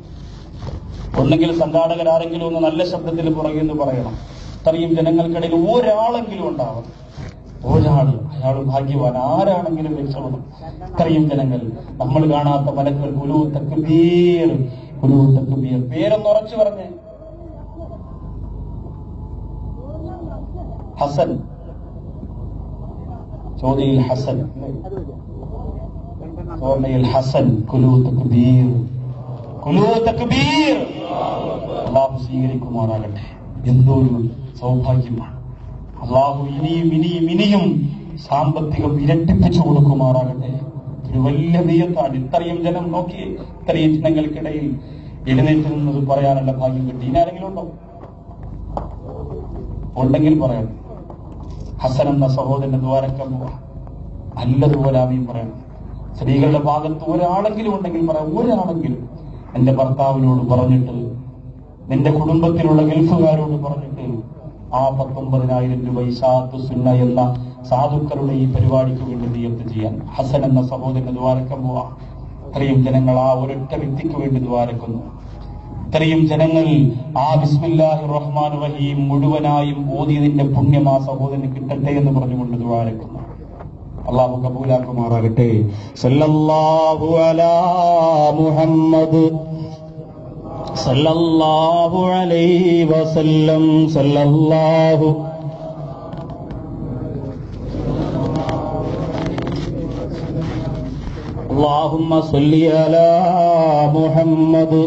സംഘാടകർ ആരെങ്കിലും ഒന്ന് നല്ല ശബ്ദത്തിൽ പുറകെന്ന് പറയണം. ഇത്രയും ജനങ്ങൾക്കിടയിൽ ഒരാളെങ്കിലും ഉണ്ടാവണം. അയാൾ ഭാഗ്യവാൻ. ആരാണെങ്കിലും രക്ഷപ്പെടും. ഇത്രയും ജനങ്ങൾ, നമ്മൾ കാണാത്ത മലക്കുകൾ. കുലൂ തക്ബീർ, കുലൂ തക്ബീർ. പേരൊന്ന് ഉറച്ചു പറഞ്ഞേ. ഹസൻ, ചോദ്യയിൽ ഹസൻ, ഓർമ്മയിൽ ഹസൻ. കുലൂ തക്ബീർ, കുലൂ തക്ബീർ. അല്ലാഹു സ്വീകരിക്കുമാറാകട്ടെ. എന്തൊരു സൗഭാഗ്യമാണ്. അല്ലാഹു ഇനിയും സാമ്പത്തികം ഇരട്ടിപ്പിച്ചു കൊടുക്കുമാറാകട്ടെ. ഒരു വലിയ നീയത്താണ്. ഇത്രയും ജനം നോക്കി, ഇത്രയും ജനങ്ങൾക്കിടയിൽ എഴുന്നേറ്റ് നിന്നത് പറയാനുള്ള ഭാഗ്യം കിട്ടി. ഇനി ആരെങ്കിലും ഉണ്ടോ? ഉണ്ടെങ്കിൽ പറയാം. ഹസൻ എന്ന സഹോദരന്റെ ദ്വാരക്കം നല്ലതുപോലെ ആമീൻ പറയണം. സ്ത്രീകളുടെ ഭാഗത്ത് ഒരാളെങ്കിലും ഉണ്ടെങ്കിൽ പറയാം. ഒരാളെങ്കിലും എന്റെ ഭർത്താവിനോട് പറഞ്ഞിട്ട്, നിന്റെ കുടുംബത്തിലുള്ള ഗൾഫുകാരോട് പറഞ്ഞിട്ട് ആ 19,000 രൂപ ഇശാഅത്തു സുന്ന എന്ന സാധുക്കളുടെ ഈ പരിപാടിക്ക് വേണ്ടി നിയത്ത് ചെയ്യാൻ ഹസൻ എന്ന സഹോദരന് ദ്വാരക്കം പോവാ. ഇത്രയും ജനങ്ങൾ ആ ഒരൊറ്റ വ്യക്തിക്ക് വേണ്ടി ദ്വാരക്കുന്നു. ഇത്രയും ജനങ്ങൾ ആ ബിസ്മില്ലാഹിർ റഹ്മാനിർ റഹീം മുഴുവനായും ഓതിയതിന്റെ പുണ്യം ആ സഹോദരന് കിട്ടട്ടെ എന്ന് പറഞ്ഞുകൊണ്ട് ദ്വാരക്കുന്നു. അല്ലാഹു കബൂലാക്കുമാറാകട്ടെ. സല്ലല്ലാഹു അലാ മുഹമ്മദ് സല്ലല്ലാഹു അലൈഹി വസല്ലം. സല്ലല്ലാഹു അല്ലാഹുമ്മ സല്ലി അലാ മുഹമ്മദ്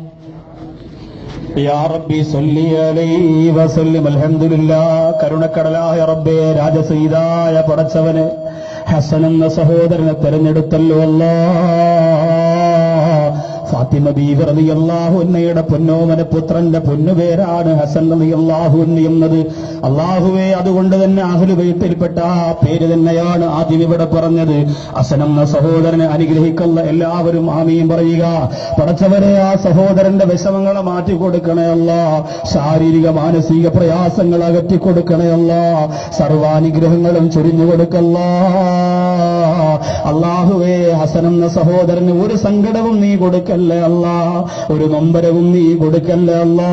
യാ റബ്ബി സല്ലി അലൈഹി വസല്ലം. അൽഹംദുലില്ലാഹ്. കരുണക്കടലായ റബ്ബേ, രാജസീതായ പടച്ചവന് ഹസൻ എന്ന സഹോദരനെ തെരഞ്ഞെടുത്തല്ലോ അല്ലാഹ്. ഫാത്തിമ ബീവി റളിയല്ലാഹു അൻഹയുടെ പൊന്നോമന പുത്രന്റെ പൊന്നുപേരാണ് ഹസൻ റളിയല്ലാഹു അൻഹു എന്നത്. അല്ലാഹുവേ, അതുകൊണ്ട് തന്നെ അഹ്ലു ബൈത്തിൽപ്പെട്ട ആ പേര് തന്നെയാണ് ആദ്യം ഇവിടെ പറഞ്ഞത്. ഹസൻ എന്ന സഹോദരനെ അനുഗ്രഹിക്കുന്ന എല്ലാവരും ആമീൻ പറയുക. പടച്ചവരെ, ആ സഹോദരന്റെ വിഷമങ്ങളെ മാറ്റിക്കൊടുക്കണേ അല്ലാഹ്. ശാരീരിക മാനസിക പ്രയാസങ്ങൾ അകറ്റിക്കൊടുക്കണേ അല്ലാഹ്. സർവാനുഗ്രഹങ്ങളും ചൊരിഞ്ഞു കൊടുക്കല്ലാ. അല്ലാഹുവേ, ഹസൻ എന്ന സഹോദരന് ഒരു സങ്കടവും നീ കൊടുക്കല്ല കൊടുക്കല്ലേ അല്ലാ, ഒരു നൊമ്പരവും നീ കൊടുക്കല്ലേ അല്ലാ.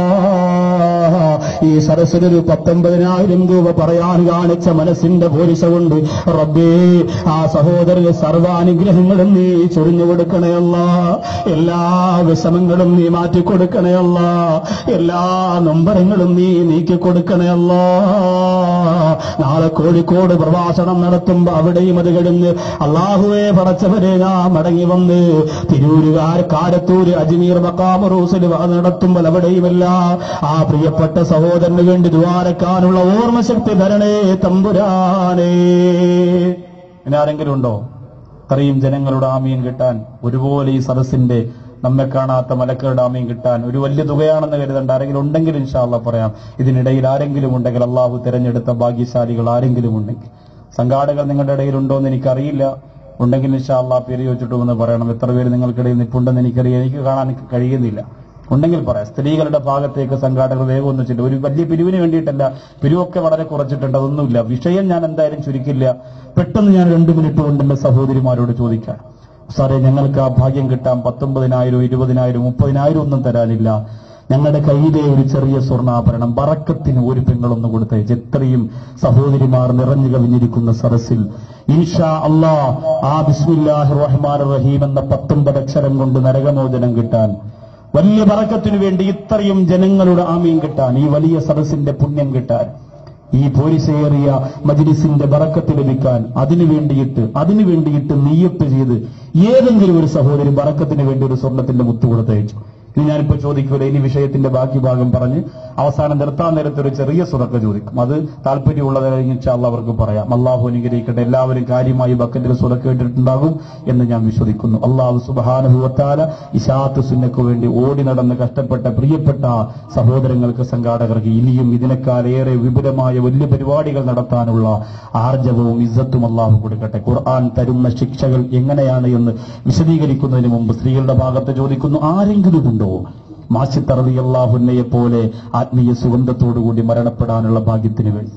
ഈ സരസ്വരൊരു 19,000 രൂപ പറയാൻ കാണിച്ച മനസ്സിന്റെ പോരിശ കൊണ്ട് റബ്ബേ ആ സഹോദരന് സർവാനുഗ്രഹങ്ങളും നീ ചൊരിഞ്ഞു കൊടുക്കണയല്ല, എല്ലാ വിഷമങ്ങളും നീ മാറ്റിക്കൊടുക്കണയല്ല, എല്ലാ നൊമ്പരങ്ങളും നീ നീക്കിക്കൊടുക്കണയല്ല. നാളെ കോഴിക്കോട് പ്രഭാഷണം നടത്തുമ്പോ അവിടെയും അത് കഴിഞ്ഞ് അള്ളാഹുവെ പടച്ചവരെ ഞാൻ മടങ്ങി വന്ന് തിരൂരുകാർ കാരത്തൂര് അജ്മീർ മഖാം റൂസിൽ നടത്തുമ്പോൾ അവിടെയുമല്ല ആ പ്രിയപ്പെട്ട സഹോദരന് വേണ്ടി ദ്വാരക്കാനുള്ള ഓർമ്മശക്തി തരണേ തമ്പുരാനേ. ഇനി ആരെങ്കിലും ഉണ്ടോ ഇത്രയും ജനങ്ങളുടെ ആമീൻ കിട്ടാൻ? ഒരുപോലെ ഈ സദസ്സിന്റെ നമ്മെ കാണാത്ത മലക്കളുടെ ആമീൻ കിട്ടാൻ ഒരു വലിയ തുകയാണെന്ന് കരുതണ്ട. ആരെങ്കിലും ഉണ്ടെങ്കിൽ ഇൻഷാ അല്ലാഹ് പറയാം. ഇതിനിടയിൽ ആരെങ്കിലും ഉണ്ടെങ്കിൽ, അള്ളാഹു തിരഞ്ഞെടുത്ത ഭാഗ്യശാലികൾ ആരെങ്കിലും ഉണ്ടെങ്കിൽ, സംഘാടകർ നിങ്ങളുടെ ഇടയിലുണ്ടോ എന്ന് എനിക്കറിയില്ല. ഉണ്ടെങ്കിൽ ഇൻഷാ അല്ലാഹ് പേര് ചോദിച്ചിട്ടുമെന്ന് പറയണം. എത്ര പേര് നിങ്ങൾക്കിടയിൽ നിൽപ്പുണ്ടെന്ന് എനിക്കറിയാം, എനിക്ക് കാണാൻ കഴിയുന്നില്ല. ഉണ്ടെങ്കിൽ പറയാം. സ്ത്രീകളുടെ ഭാഗത്തേക്ക് സംഘാടകർ വേഗം ഒന്നും വെച്ചിട്ട് ഒരു വലിയ പിരിവിന് വേണ്ടിയിട്ടല്ല, പിരിവൊക്കെ വളരെ കുറച്ചിട്ടുണ്ട്, അതൊന്നുമില്ല. വിഷയം ഞാൻ എന്തായാലും ചുരുക്കില്ല. പെട്ടെന്ന് ഞാൻ 2 മിനിറ്റ് കൊണ്ട് എന്റെ സഹോദരിമാരോട് ചോദിക്കാം, സാറേ ഞങ്ങൾക്ക് ആ ഭാഗ്യം കിട്ടാൻ 19,000 20,000 30,000 ഒന്നും തരാനില്ല, ഞങ്ങളുടെ കയ്യിലെ ഒരു ചെറിയ സ്വർണ്ണാഭരണം ബറക്കത്തിന് ഒരു പെങ്ങളൊന്ന് കൊടുത്തയച്ച്. എത്രയും സഹോദരിമാർ നിറഞ്ഞു കവിഞ്ഞിരിക്കുന്ന സദസ്സിൽ ഇൻഷാ അല്ലാഹ് ആ ബിസ്മില്ലാഹിർ റഹ്മാനിർ റഹീം എന്ന 19 അക്ഷരം കൊണ്ട് നരകമോചനം കിട്ടാൻ, വലിയ ബറക്കത്തിനു വേണ്ടി ഇത്രയും ജനങ്ങളുടെ ആമീൻ കിട്ടാൻ, ഈ വലിയ സദസ്സിന്റെ പുണ്യം കിട്ടാൻ, ഈ പോരിശേറിയ മജ്ലിസിന്റെ ബറക്കത്ത് ലഭിക്കാൻ, അതിനു വേണ്ടിയിട്ട് നിയ്യത്ത് ചെയ്ത് ഏതെങ്കിലും ഒരു സഹോദരി ബറക്കത്തിന് വേണ്ടി ഒരു സ്വർണ്ണത്തിന്റെ മുത്ത് കൊടുത്തയച്ചു. ഇനി ഞാനിപ്പോ ചോദിക്കൂല, ഇനി വിഷയത്തിന്റെ ബാക്കി ഭാഗം പറഞ്ഞ് അവസാനം നിർത്താൻ നേരത്തെ ഒരു ചെറിയ സുറക്ക ചോദിക്കും. അത് താല്പര്യമുള്ളതായി ഇൻഷാ അല്ലാഹ് അവർക്ക് പറയാം. അള്ളാഹു അനുഗ്രഹിക്കട്ടെ. എല്ലാവരും കാര്യമായി ബക്കറ്റിൽ സുറക്ക കേട്ടിട്ടുണ്ടാകും എന്ന് ഞാൻ വിശ്വസിക്കുന്നു. അള്ളാഹു സുബ്ഹാനഹു വ തആല ഇശാഅത്ത് സുന്നക്ക് വേണ്ടി ഓടി നടന്ന് കഷ്ടപ്പെട്ട പ്രിയപ്പെട്ട സഹോദരങ്ങൾക്ക്, സംഘാടകർക്ക് ഇനിയും ഇതിനേക്കാളേറെ വിപുലമായ വലിയ പരിപാടികൾ നടത്താനുള്ള ആർജവവും ഇസ്സത്തും അള്ളാഹു കൊടുക്കട്ടെ. ഖുർആൻ തരുന്ന ശിക്ഷകൾ എങ്ങനെയാണ് എന്ന് വിശദീകരിക്കുന്നതിന് മുമ്പ് സ്ത്രീകളുടെ ഭാഗത്ത് ചോദിക്കുന്നു, ആരെങ്കിലും ഉണ്ടോ മാഷിത്ത റളിയല്ലാഹു അൻഹയെ പോലെ ആത്മീയ സുഗന്ധത്തോടുകൂടി മരണപ്പെടാനുള്ള ഭാഗ്യത്തിന് വേണ്ടി?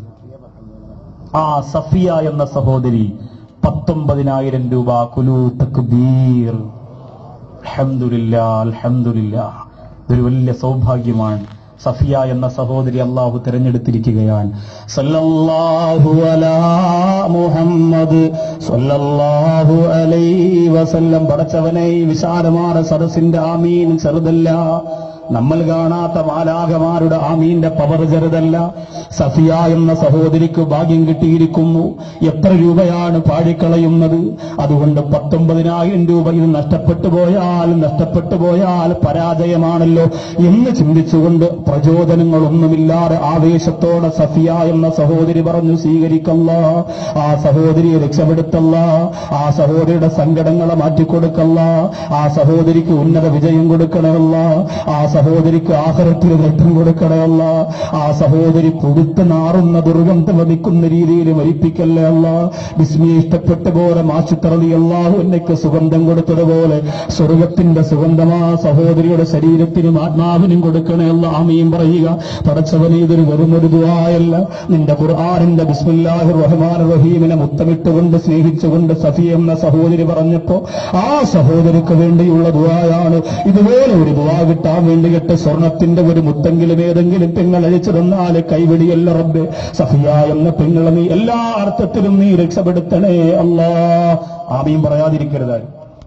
ആ സഫിയ എന്ന സഹോദരി 19,000 രൂപ. കുലൂ തക്ബീർ. അൽഹംദുലില്ലാഹ്, അൽഹംദുലില്ലാഹ്. ഇതൊരു വലിയ സൗഭാഗ്യമാണ്. സഫിയ എന്ന സഹോദരി അള്ളാഹു തിരഞ്ഞെടുത്തിരിക്കുകയാണ്. സല്ലല്ലാഹു അലാ മുഹമ്മദ് സല്ലല്ലാഹു അലൈഹി വസല്ലം. പടച്ചവനെ, വിശാലമായ സദസ്സിന്റെ ആമീൻ ചെറുതല്ല, നമ്മൾ കാണാത്ത മാലാഖമാരുടെ ആമീന്റെ പവർ ചെറുതല്ല. സഫിയ എന്ന സഹോദരിക്ക് ഭാഗ്യം കിട്ടിയിരിക്കുന്നു. എത്ര രൂപയാണ് പാഴിക്കളയുന്നത്? അതുകൊണ്ട് 19,000 രൂപ ഇത് നഷ്ടപ്പെട്ടു പോയാൽ പരാജയമാണല്ലോ എന്ന് ചിന്തിച്ചുകൊണ്ട് പ്രചോദനങ്ങളൊന്നുമില്ലാതെ ആവേശത്തോടെ സഫിയ എന്ന സഹോദരി പറഞ്ഞു, സ്വീകരിക്കല്ല, ആ സഹോദരിയെ രക്ഷപ്പെടുത്തല്ല, ആ സഹോദരിയുടെ സങ്കടങ്ങളെ മാറ്റിക്കൊടുക്കല്ല, ആ സഹോദരിക്ക് ഉന്നത വിജയം കൊടുക്കണമല്ല, ആ സഹോദരിക്ക് ആഖിറത്തിൽ രക്തം കൊടുക്കണമല്ല, ആ സഹോദരി പുടുത്ത് നാറുന്ന ദുർഗന്ധം വധിക്കുന്ന രീതിയിൽ മരിപ്പിക്കല്ലേ അല്ല. ബിസ്മിയെ ഇഷ്ടപ്പെട്ട പോലെ മാഷിത്ത റളിയല്ലാഹു അൻഹയ്ക്ക് സുഗന്ധം കൊടുത്തതുപോലെ സ്വർഗത്തിന്റെ സുഗന്ധമാ സഹോദരിയുടെ ശരീരത്തിനും ആത്മാവിനും കൊടുക്കണേ അല്ല. ആമീൻ പറയുക. പടച്ചവനെ, ഇതൊരു വെറുമൊരു ദുആയല്ല. നിന്റെ ഖുർആനിന്റെ ബിസ്മില്ലാഹിർ റഹ്മാനിർ റഹീമിനെ മുത്തമിട്ടുകൊണ്ട് സ്നേഹിച്ചുകൊണ്ട് സഫിയ എന്ന സഹോദരി പറഞ്ഞപ്പോ ആ സഹോദരിക്ക് വേണ്ടിയുള്ള ദുആയാണ്. ഇതുപോലെ ഒരു ദുആ കിട്ടാൻ വേണ്ടിയിട്ട് സ്വർണത്തിന്റെ ഒരു മുത്തെങ്കിലും ഏതെങ്കിലും പെങ്ങൾ അഴിച്ചു തന്നാൽ കൈവെടിയല്ല റബ്ബേ. സഫിയ എന്ന പെങ്ങളെ നീ എല്ലാ അർത്ഥത്തിലും നീ രക്ഷപ്പെടുത്തണേ അല്ലാ. ആമീൻ പറയാതിരിക്കരുത്.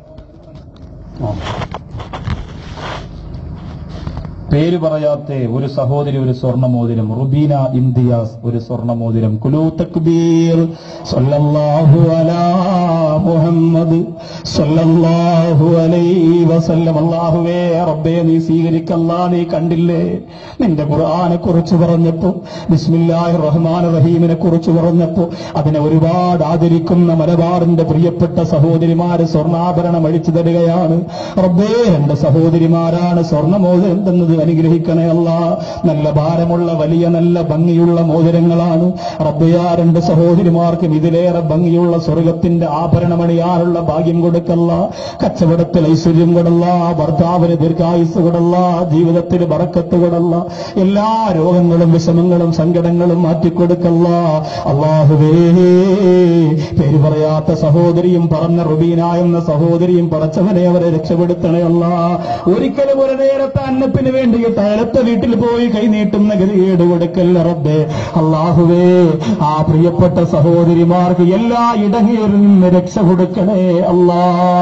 പേര് പറയാത്ത ഒരു സഹോദരി ഒരു സ്വർണ്ണമോതിരം, റുബീന ഇംതിയാസ് ഒരു സ്വർണ്ണമോതിരം. കുലൂ തക്ബീർ. സല്ലല്ലാഹു അലാ മുഹമ്മദ് സല്ലല്ലാഹു അലൈഹി വസല്ലം. അല്ലാഹുവേ റബ്ബേ, നീ സ്വീകരിക്കല്ല. നീ കണ്ടില്ലേ, നിന്റെ ഖുർആനെ കുറിച്ച് പറഞ്ഞപ്പോ, ബിസ്മില്ലാഹിർ റഹ്മാനിർ റഹീമിനെ കുറിച്ച് പറഞ്ഞപ്പോ അതിനെ ഒരുപാട് ആദരിക്കുന്ന മലബാറിന്റെ പ്രിയപ്പെട്ട സഹോദരിമാര് സ്വർണ്ണാഭരണം അഴിച്ചു തരികയാണ്. റബ്ബേ, എന്റെ സഹോദരിമാരാണ് സ്വർണ്ണമോതിരം തന്നത്. അനുഗ്രഹിക്കണേ അല്ലാ. നല്ല ഭാരമുള്ള വലിയ നല്ല ഭംഗിയുള്ള മോതിരങ്ങളാണ് റബ്ബേ. ആ രണ്ട് സഹോദരിമാർക്കും ഇതിലേറെ ഭംഗിയുള്ള സ്വർഗത്തിന്റെ ആഭരണമണിയാനുള്ള ഭാഗ്യം കൊടുക്കല്ല. കച്ചവടത്തിൽ ഐശ്വര്യം കൊടുല്ല, ഭർത്താവിന് ദീർഘായുസ് കൊടുല്ല, ജീവിതത്തിൽ ബറക്കത്ത് കൊടുല്ല, എല്ലാ രോഗങ്ങളും വിഷമങ്ങളും സങ്കടങ്ങളും മാറ്റിക്കൊടുക്കല്ല. അല്ലാഹുവേ, പേര് പറയാത്ത സഹോദരിയും പറഞ്ഞ റുബീന എന്ന സഹോദരിയും പടച്ചവനെ അവരെ രക്ഷപ്പെടുത്തണേ അല്ലാ. ഒരിക്കലും ഒരു നേരത്തെ അന്നത്തിന് വേണ്ടിയിട്ട് അയലത്തെ വീട്ടിൽ പോയി കൈനീട്ടുന്ന ഗതികേട് കൊടുക്കല്ല റബ്ബേ. അല്ലാഹുവേ, ആ പ്രിയപ്പെട്ട സഹോദരിമാർക്ക് എല്ലാ ഇടങ്ങേറിൽ നിന്ന് രക്ഷ കൊടുക്കണേ അല്ലാ.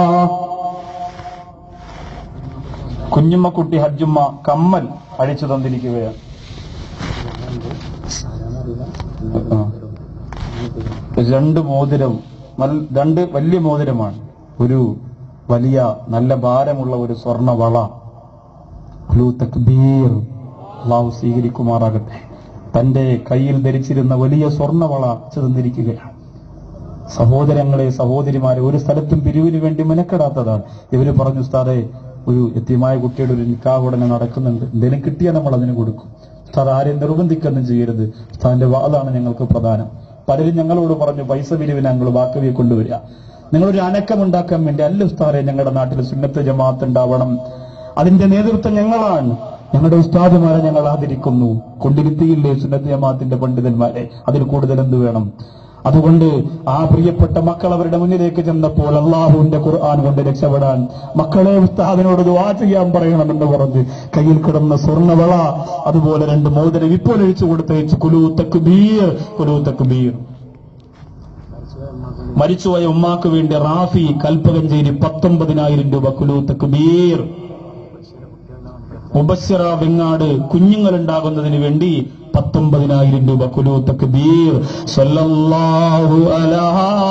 കുഞ്ഞുമ്മക്കുട്ടി ഹജ്ജുമ്മ കമ്മൽ അഴിച്ചു തന്നിരിക്കുകയാണ്. രണ്ട് മോതിരം, രണ്ട് വലിയ മോതിരമാണ്. ഒരു വലിയ നല്ല ഭാരമുള്ള ഒരു സ്വർണ്ണ വള. തക്ബീർ, അല്ലാഹു സ്വീകരിക്കുമാറാകട്ടെ. തന്റെ കയ്യിൽ ധരിച്ചിരുന്ന വലിയ സ്വർണ്ണവള തന്നിരിക്കുകയാണ്. സഹോദരങ്ങളെ, സഹോദരിമാരെ, ഒരു സ്ഥലത്തും പിരിവിന് വേണ്ടി മെനക്കെടാത്തതാണ്. ഇവര് പറഞ്ഞു, ഉസ്താദേ, ഒരു യതീമായ കുട്ടിയുടെ ഒരു നിക്കാഹ് ഉടനെ നടക്കുന്നുണ്ട്, എന്തെങ്കിലും കിട്ടിയാൽ നമ്മൾ അതിന് കൊടുക്കും. ഉസ്താദ് ആരെയും നിർബന്ധിക്കൊന്നും ചെയ്യരുത്, ഉസ്താദിന്റെ വാദാണ് ഞങ്ങൾക്ക് പ്രധാനം. പലരും ഞങ്ങളോട് പറഞ്ഞു, പൈസ പിരിവിന് ഞങ്ങൾ വാക്കവിയെ കൊണ്ടുവരിക, നിങ്ങളൊരു അനക്കമുണ്ടാക്കാൻ വേണ്ടി. അല്ല ഉസ്താദെ, ഞങ്ങളുടെ നാട്ടിൽ സുന്നത്ത് ജമാഅത്ത് ഉണ്ടാവണം, അതിന്റെ നേതൃത്വം ഞങ്ങളാണ്, ഞങ്ങളുടെ ഉസ്താദുമാരെ ഞങ്ങൾ ആദരിക്കുന്നു. കൊണ്ടിരുത്തിയില്ലേ സുന്നത്ത് ജമാഅത്തിന്റെ പണ്ഡിതന്മാരെ, അതിൽ കൂടുതൽ എന്ത് വേണം? അതുകൊണ്ട് ആ പ്രിയപ്പെട്ട മക്കൾ അവരുടെ മുന്നിലേക്ക് ചെന്നപ്പോൾ അള്ളാഹുവിന്റെ ഖുർആൻ കൊണ്ട് രക്ഷപ്പെടാൻ മക്കളെ ഉസ്താദിനോട് ദുആ ചെയ്യാൻ പറയണമെന്ന് പറഞ്ഞ് കയ്യിൽ കിടന്ന സ്വർണ്ണവള, അതുപോലെ രണ്ട് മോതിരം ഇപ്പോൾ ഒഴിച്ചു കൊടുത്തയച്ചു. കുലൂ തക്ബീർ, കുലൂ തക്ബീർ. മരിച്ചുപോയ ഉമ്മാക്ക് വേണ്ടി റാഫി കൽപ്പകഞ്ചേരി 19,000 രൂപ കുലൂ തക്ബീർ. മുബസ്സിറ വെങ്ങാട് കുഞ്ഞുങ്ങളുണ്ടാകുന്നതിന് വേണ്ടി 19,000 രൂപ കുലൂ തക്ബീർ. സല്ലല്ലാഹു അലാ